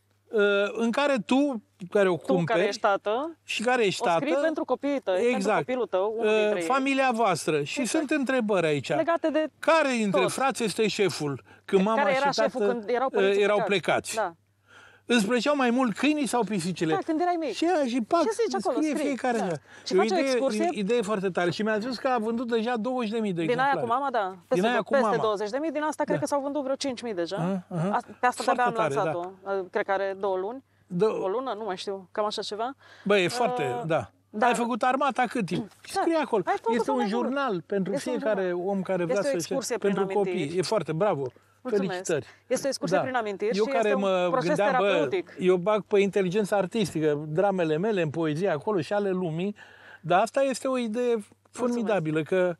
în care tu, care o Tu, cumperi, care ești tată, și care ești o tată, scrii pentru copiii tăi, pentru exact, copilul tău, unul dintre ei. familia voastră. Și Exact. sunt întrebări aici. Legate de Care dintre tot. frați este șeful? Când mama care era și tată șeful când erau uh, părinții erau plecați. plecați. Da. Îți plăceau mai mult câinii sau pisicile? Da, când erai mic. Și aia, și pac, Ce zici acolo? scrie Scrii. fiecare. Da. Da. Și E o faci o idee, excursie? idee foarte tare. Și mi-a zis că a vândut deja douăzeci de mii de Din aia exemplare. cu mama, da. Peste, Din aia do- cu peste mama. douăzeci de mii, din asta cred Da. că s-au vândut vreo cinci mii deja. Aha, aha. Asta- Pe asta Foarte de-abia am tare, lansat-o. Cred că are două luni. Da. O lună, nu mai știu, cam așa ceva. Bă, e foarte, Uh, da. da. Ai făcut armata cât timp? Scrie acolo. Ai făcut Este un mai mult. jurnal pentru Este un fiecare jurnal. om care vrea Este o să excursie prin pentru copii. amintiri. E foarte, bravo. Mulțumesc. Felicitări. Este o excursie Da. prin amintiri Eu și care este un mă proces gândeam, bă, terapeutic. eu bag pe inteligența artistică, dramele mele în poezie acolo și ale lumii, dar asta este o idee formidabilă, că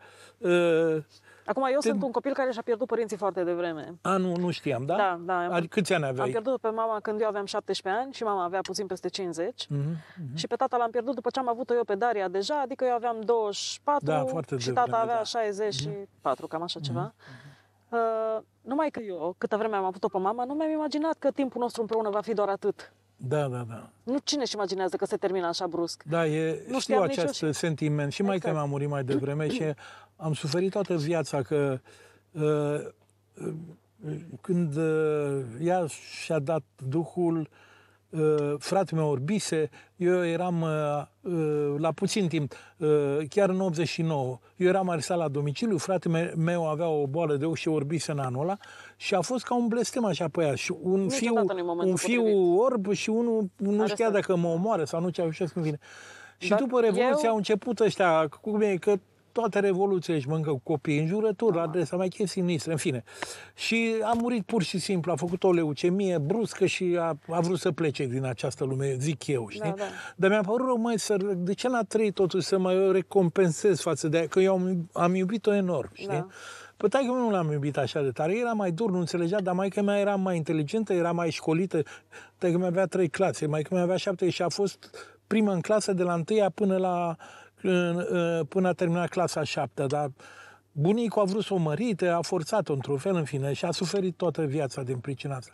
uh, Acum, eu Te- sunt un copil care și-a pierdut părinții foarte devreme. a, nu, nu știam, da? Da, da. am- Adică câți ani Am aveai? pierdut pe mama când eu aveam șaptesprezece ani și mama avea puțin peste cincizeci. Mhm. Și pe tata l-am pierdut după ce am avut-o eu pe Daria deja, adică eu aveam douăzeci și patru Da, foarte și devreme, tata avea da. șaizeci și patru, cam așa ceva. Uh, numai că eu, câtă vreme am avut-o pe mama, nu mi-am imaginat că timpul nostru împreună va fi doar atât. Da, da, da. Nu cine își imaginează că se termină așa brusc. Da, e, Nu știu știam nici acest eu sentiment. Și mai că Exact. mi-a murit mai devreme și am suferit toată viața că uh, uh, când uh, ea și-a dat Duhul, uh, fratele meu orbise, eu eram uh, uh, la puțin timp, uh, chiar în optzeci și nouă, eu eram arestat la domiciliu, fratele meu avea o boală de ochi și orbise în anul ăla și a fost ca un blestem așa pe ea. Și un Niciodată fiu, nu-i momentul un fiu potrivit. orb și unul nu știa Arestat. dacă mă omoară sau nu ce aușesc în vine. Și Dar după Revoluție eu- au început ăștia, cum e, că toate revoluțiile își mănâncă cu copiii, înjurături, la adresa, mai chestii sinistre, în fine. Și a murit pur și simplu, a făcut o leucemie bruscă și a, a vrut să plece din această lume, zic eu, știi? Da, da. Dar mi-a părut rău, măi, să, de ce n-a trăit totuși să mă recompensez față de ea, că eu am, am iubit-o enorm, știi? Da. Păi taică nu l-am iubit așa de tare, era mai dur, nu înțelegea, dar maica mea era mai inteligentă, era mai școlită, taică mea avea trei clase, maica mea avea șapte și a fost prima în clasă de la întâia până la până a terminat clasa a șaptea, dar bunicul a vrut să o mărite, a forțat-o într-un fel, în fine, și a suferit toată viața din pricina asta.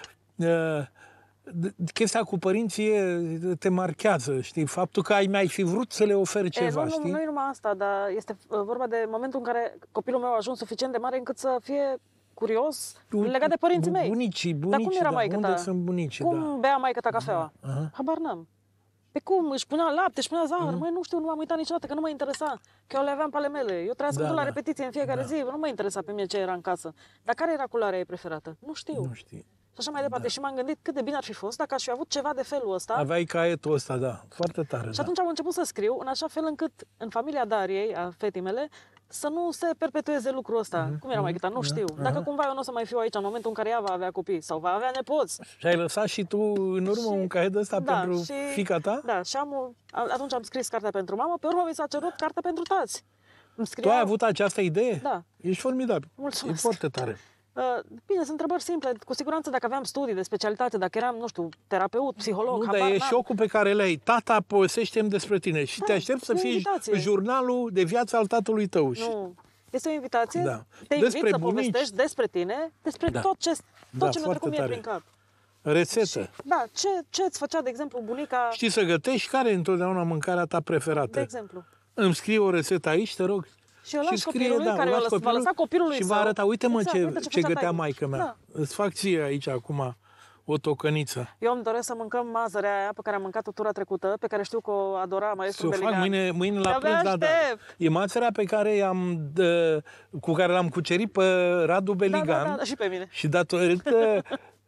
Chestia cu părinții e, te marchează, știi? Faptul că ai mai fi vrut să le oferi ceva, e, nu, știi? nu, nu e numai asta, dar este uh, vorba de momentul în care copilul meu a ajuns suficient de mare încât să fie curios legat de părinții mei. Bunicii, bunicii, Dar cum era da. maică Unde ta? sunt bunicii, Cum da. bea maică ta cafeaua? Aha. Habar n-am. Pe cum? Își punea lapte, își punea zahăr? Mhm. Măi, nu știu, nu m-am uitat niciodată, că nu mă interesa. Că eu le aveam pe ale mele. Eu trebuia să Da, mă duc la da. repetiție în fiecare Da. zi. Nu mă interesa pe mine ce era în casă. Dar care era culoarea ei preferată? Nu știu. Nu știi. Și așa mai departe. Și m-am gândit cât de bine ar fi fost dacă aș fi avut ceva de felul ăsta. Aveai caietul ăsta, da. Foarte tare, Și da. atunci am început să scriu în așa fel încât în familia Dariei, a fetii mele, să nu se perpetueze lucrul ăsta. Mhm, Cum era mai Nu știu. Dacă cumva eu nu o să mai fiu aici în momentul în care ea va avea copii sau va avea nepoți. Și ai lăsat și tu în urmă Și- un caiet ăsta da, pentru și- fiica ta? Da, și am, o- a- atunci am scris cartea pentru mamă, pe urmă mi s-a cerut cartea pentru tați. Îmi Tu scria, ai avut această idee? Da. Ești formidabil. Mulțumesc. E foarte tare. Uh, bine, sunt întrebări simple. Cu siguranță dacă aveam studii de specialitate, dacă eram, nu știu, terapeut, psiholog, Nu, habar dar e n-am. șocul pe care le ai. Tata, povestește-mi despre tine. Și Da, te aștept să e o fii invitație. jurnalul de viață al tatălui tău. Și- Nu. Este o invitație, Da. te invit Despre să bunici. povestești despre tine, despre Da. tot ce, tot Da, ce mi-a foarte trecut mie tare. prin cap. Rețetă. Da, ce, ce îți făcea, de exemplu, bunica, Știi să gătești? Care e întotdeauna mâncarea ta preferată? de exemplu? Îmi scrie o rețetă aici, te rog. Și eu las scrie, copilului da, care o o lași lăs, va lăsa copilului și va său. arăta, uite mă Exact, ce, uite ce făcea gătea taică. maică mea. Da. Îți fac ție aici acum o tocăniță. Eu îmi doresc să mâncăm mazărea aia pe care am mâncat-o tura trecută, pe care știu că o adora maestru Să o fac Beligan. mâine, mâine la De-abia prânz, da, da. aștept. E mazărea pe care am, de, cu care l-am cucerit pe Radu Beligan. Da, da, da, și pe mine. Și datorită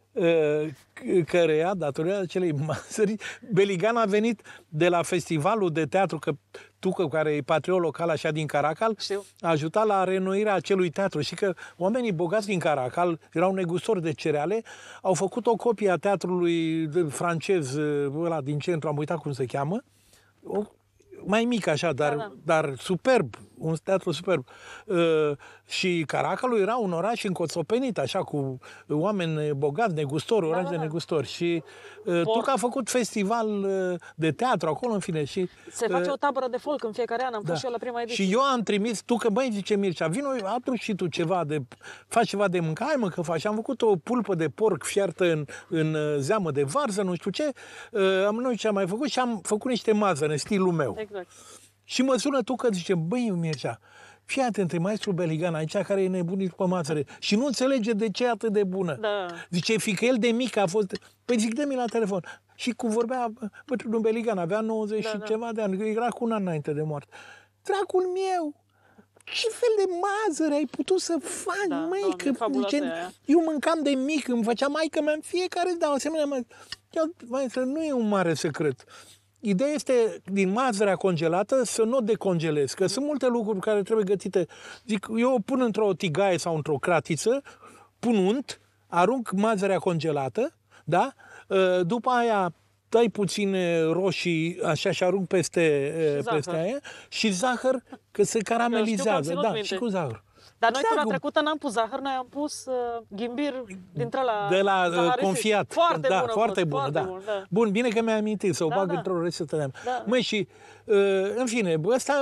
uh, căreia, datorită acelei mazări, Beligan a venit de la festivalul de teatru, că Tucă, care e patriot local așa din Caracal, Știu. a ajutat la reînnoirea acelui teatru. Și că oamenii bogați din Caracal, erau negustori de cereale, au făcut o copie a teatrului francez, ăla din centru, am uitat cum se cheamă, o, mai mic așa, dar, Da, da. dar superb, un teatru superb. Uh, și Caracalul era un oraș încoțopenit, așa, cu oameni bogați, negustori, oraș da, de da. negustori. Și uh, Tucă a făcut festival uh, de teatru acolo, în fine. Și, Se face uh, o tabără de folk în fiecare an, am fost și eu la prima ediție. și eu am trimis, tu că, băi, zice Mircea, vino, adu și tu ceva de, faci ceva de mâncare, hai mă că faci. Am făcut o pulpă de porc fiartă în, în uh, zeamă de varză, nu știu ce, uh, am nu știu ce am mai făcut și am făcut niște mazăre în stilul meu. Exact. Și mă sună tu că zice, băi, Mircea, fii atent, e maestru Beligan aici care e nebunit pe mazăre și nu înțelege de ce e atât de bună. Da. Zice, fiindcă el de mic a fost... Păi zic, dă-mi la telefon. Și cum vorbea bătrânul Beligan, avea nouăzeci Da, și da. ceva de ani, era cu un an înainte de moarte. Dracul meu, ce fel de mazăre ai putut să faci, Da, măi, Doamne, că fabuloasă zice, e aia. eu mâncam de mic, îmi făcea maică mea în fiecare zi, dar asemenea, mă, mai nu e un mare secret. Ideea este, din mazărea congelată, să nu o decongelezi, că sunt multe lucruri care trebuie gătite. Zic, eu o pun într-o tigaie sau într-o cratiță, pun unt, arunc mazărea congelată, da? După aia dai puține roșii, așa, și arunc peste, zahăr. peste aia, și zahăr, că se caramelizează. ținut Da, minte. și cu zahăr. Dar noi tura Exact. trecută n-am pus zahăr, noi am pus uh, ghimbir dintre la De la uh, zahărisit. confiat. Foarte da, bună a foarte fost, bună, foarte da. bun, da. Bun, bine că mi-ai amintit să o Da, bag da. într-o rețetă de-am. Da. Măi, și, uh, în fine, bă, ăsta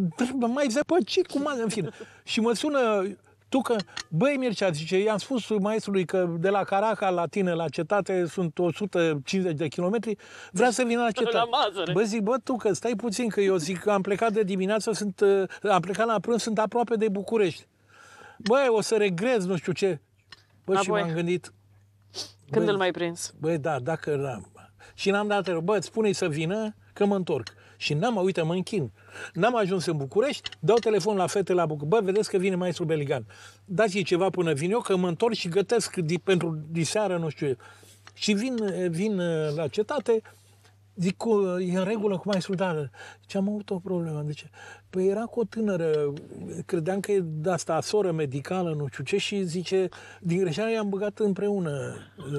mai zăpăcit cum în fine. Și mă sună tu că, băi Mircea, zice, i-am spus maestrului că de la Caracal la tine, la cetate, sunt o sută cincizeci de kilometri, vrea să vină la cetate. La mazăre. Bă, zic, bă, tu că stai puțin, că eu zic că am plecat de dimineață, sunt, uh, am plecat la prânz, sunt aproape de București. Băi, o să regret, nu știu ce. Bă, și Apoi? m-am gândit, Când Băi, îl mai prins? băi, da, dacă... Da. Și n-am dat, bă, spune-i să vină, că mă întorc. Și n-am, uite, mă închin. N-am ajuns în București, dau telefon la fete la București. Bă, vedeți că vine maestru Beligan. Dați-i ceva până vin eu, că mă întorc și gătesc di, pentru diseară, nu știu eu. Și vin, vin la cetate, zic, cu, e în regulă cu maestrul, da. Zice, am avut o problemă. De ce? Păi era cu o tânără, credeam că e de asta, soră medicală, nu știu ce, și zice, din greșeală i-am băgat împreună.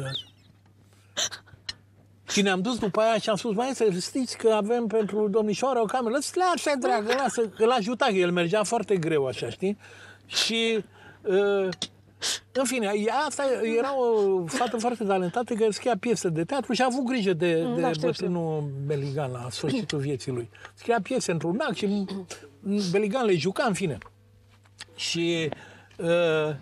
Și ne-am dus după aia și am spus, mai să știți că avem pentru domnișoara o cameră. Lasă, dragă, lasă, că l-a ajutat, că el mergea foarte greu, așa, știi? Și, uh, în fine, ea, asta era o fată foarte talentată, care scria piese de teatru și a avut grijă de, de da, știu, bătrânul Beligan la sfârșitul vieții lui. Scria piese într-un ac și Beligan le juca, în fine. Și uh,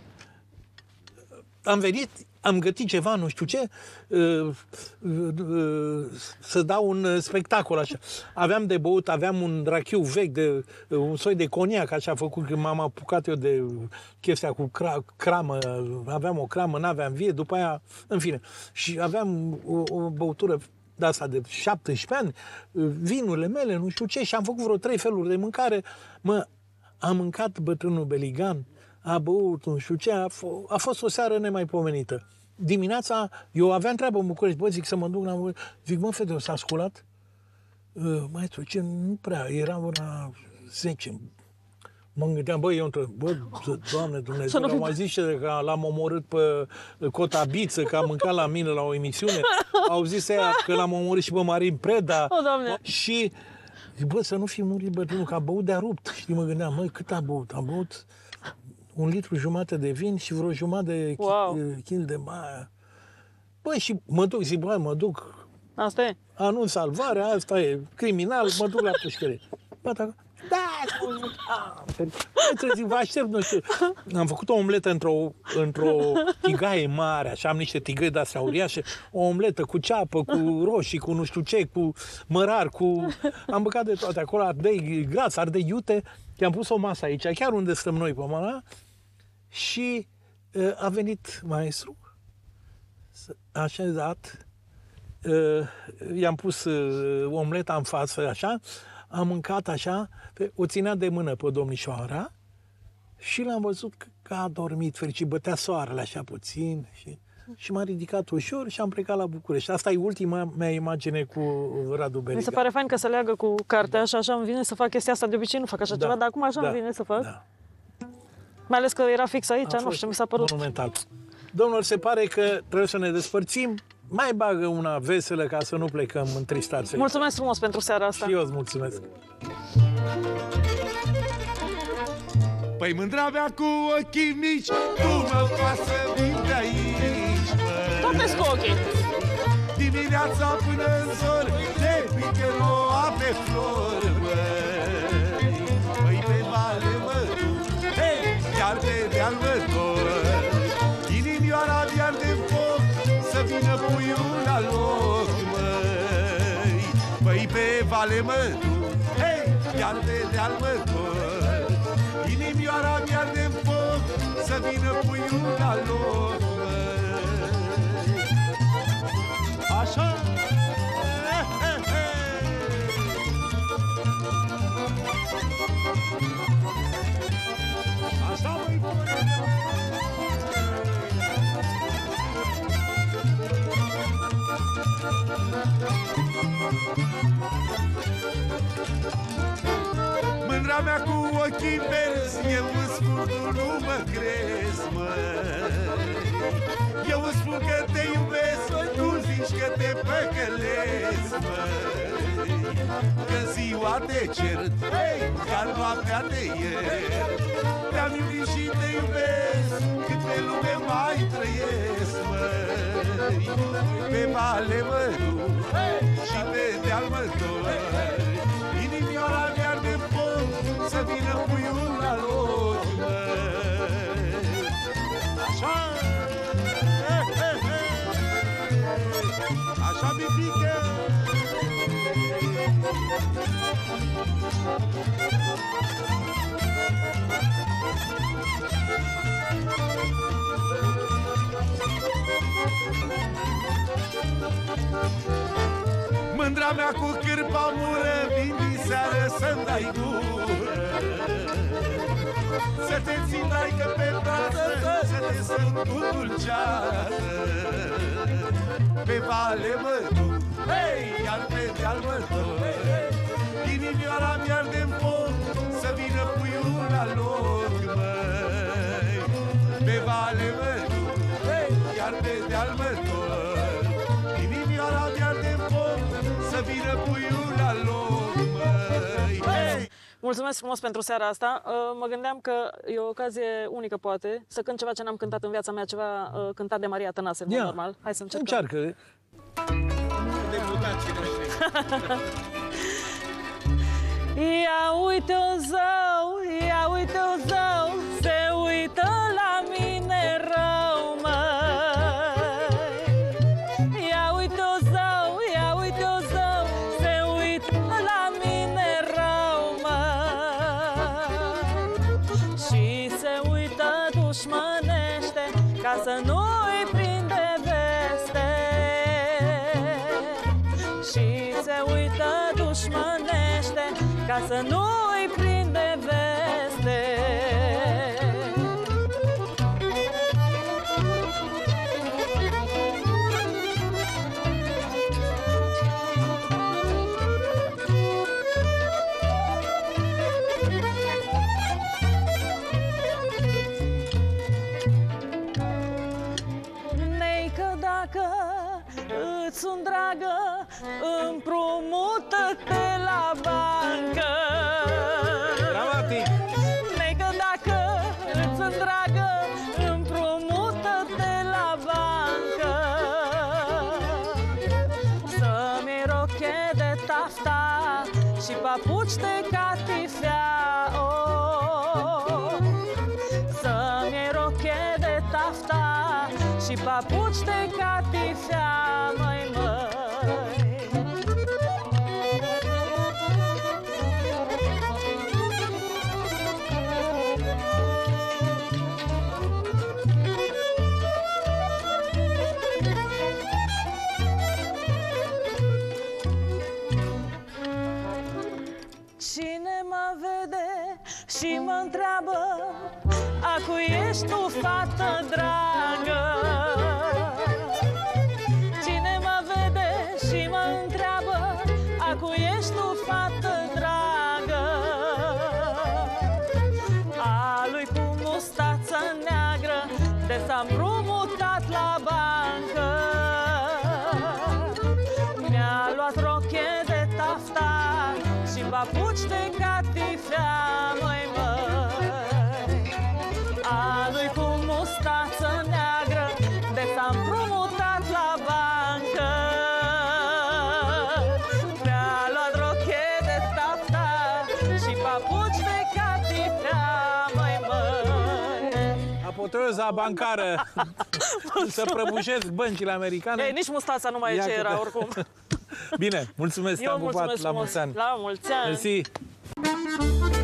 am venit, am gătit ceva, nu știu ce, uh, uh, să dau un spectacol așa. Aveam de băut, aveam un rachiu vechi, de, un soi de coniac, așa făcut, când m-am apucat eu de chestia cu cra, cramă, aveam o cramă, n-aveam vie, după aia, în fine. Și aveam o, o băutură de asta de șaptesprezece ani, vinurile mele, nu știu ce, și am făcut vreo trei feluri de mâncare. Mă, am mâncat bătrânul Beligan, a băut, nu știu ce, a, f- a fost o seară nemaipomenită. Dimineața, eu aveam treabă în București, bă, zic să mă duc la București. Zic, mă, fete, s-a sculat? Uh, maestru, ce, nu prea, era ora zece. Mă gândeam, bă, eu între, bă, Doamne Dumnezeu, nu am mai zis că l-am omorât pe Cota Biță, că a mâncat la mine la o emisiune. Au zis aia că l-am omorât și pe Marin Preda. O, Doamne! Și, zic, bă, să nu fi murit bătrânul, că a băut de-a rupt. Și mă gândeam, măi, cât a băut? A băut un litru jumate de vin și vreo jumătate de Wow. kil de maia. Băi, și mă duc, zic, bă, mă duc, Asta e. anunț salvarea, asta e criminal, mă duc la pușcărie. Bă, da, da, zic, vă aștept, nu știu. Am făcut o omletă într-o, într-o tigaie mare, așa, am niște tigăi de-astea uriașe, o omletă cu ceapă, cu roșii, cu nu știu ce, cu mărar, cu... Am băgat de toate acolo, ardei gras, ardei iute, i-am pus o masă aici, chiar unde stăm noi pe mâna, și uh, a venit maestru așezat, uh, i-am pus uh, omleta în față, așa, am mâncat așa, pe, o ținea de mână pe domnișoara și l-am văzut că a dormit fericit, bătea soarele așa puțin și, și m-a ridicat ușor și am plecat la București. Asta e ultima mea imagine cu Radu Beriga. Mi se pare fain că se leagă cu cartea și așa îmi vine să fac chestia asta. De obicei nu fac așa Da, ceva, dar acum așa da, îmi vine să fac. Da. Mai ales că era fix aici, A nu fost știu, mi s-a părut. monumental. Domnul, se pare că trebuie să ne despărțim. Mai bagă una veselă ca să nu plecăm în tristațe. Mulțumesc frumos pentru seara asta. Și eu îți mulțumesc. Păi mândra mea cu ochii mici, tu mă faci să vin de aici, măi. Toate-s cu ochii. Dimineața până în zor, te pică roa pe flori, măi. Păi pe vale mă duc, hei, chiar pe deal mă dor. Inimioara mi-ar de foc, să vină puiul la loc, măi. Păi pe vale mă duc, hei, chiar pe deal mă dor. Inimioara mi-ar de foc, să vină puiul la loc, măi. Așa? Așa, măi, mândra mea cu ochii verzi, eu îți spun, tu nu mă crezi, măi. Eu îți spun că te iubesc, tu zici că te păcălesc, măi. Că ziua te cert, hei, chiar noaptea te iert. Te-am iubit și te iubesc, cât pe lume mai trăiesc, măi. Pe vale mă duc, și pe deal mă dor. Inimioara mi-ar de foc, să vină puiul la loc, măi. Așa, așa mi pică. Mândra mea cu cârpa mură, vin din seară să-mi dai gură. Să te țin, dai-că pe brață, să te sărut cu dulceață. Pe vale mă duc, hei, iar pe deal mă duc. Inimioara mi-ar de foc, să vină puiul la loc, măi. Pe vale mă duc, hei, iar pe deal mă duc. Inimioara mi-ar de foc, să vină puiul la loc, măi. Hey! Mulțumesc frumos pentru seara asta. Mă gândeam că e o ocazie unică, poate, să cânt ceva ce n-am cântat în viața mea, ceva cântat de Maria Tănase, în mod normal. Hai să încercăm. Încearcă. Ia uite-o zău, ia uite-o zău, se uită la mine rău, măi. Ia uite-o zău, ia uite-o zău, se uită la mine rău, măi. Și se uită dușmănește, ca să nu-i prinde veste. Și se uită dușmănește, ca să nu-i prinde veste. Neică, dacă îți sunt dragă, împrumută-te la bancă. Dramatic. Neică, dacă îți sunt dragă, împrumută-te la bancă. Să-mi iei roche de tafta și papuci de catifea. Oh. Să-mi iei roche de tafta și papuci de catifea, măi, măi. și mă întreabă: a cui ești tu, fată dragă? Cine mă vede și mă întreabă: a cui ești tu, fată dragă? A lui cu mustață neagră, de s-a împrumutat la bancă. Mi-a luat roche de tafta și papuci de catifea, măi, măi. A lui cu mustață neagră, de s-a împrumutat la bancă. Mi-a luat roche de tafta și papuci de catifea, măi, măi. Apoteoza bancară. Să prăbușesc băncile americane. Ei, nici mustața nu mai e Ia ce câte- era, oricum. Bine, mulțumesc, Eu te-am pupat, mulțumesc la frumos. mulți ani. La mulți ani. Mersi.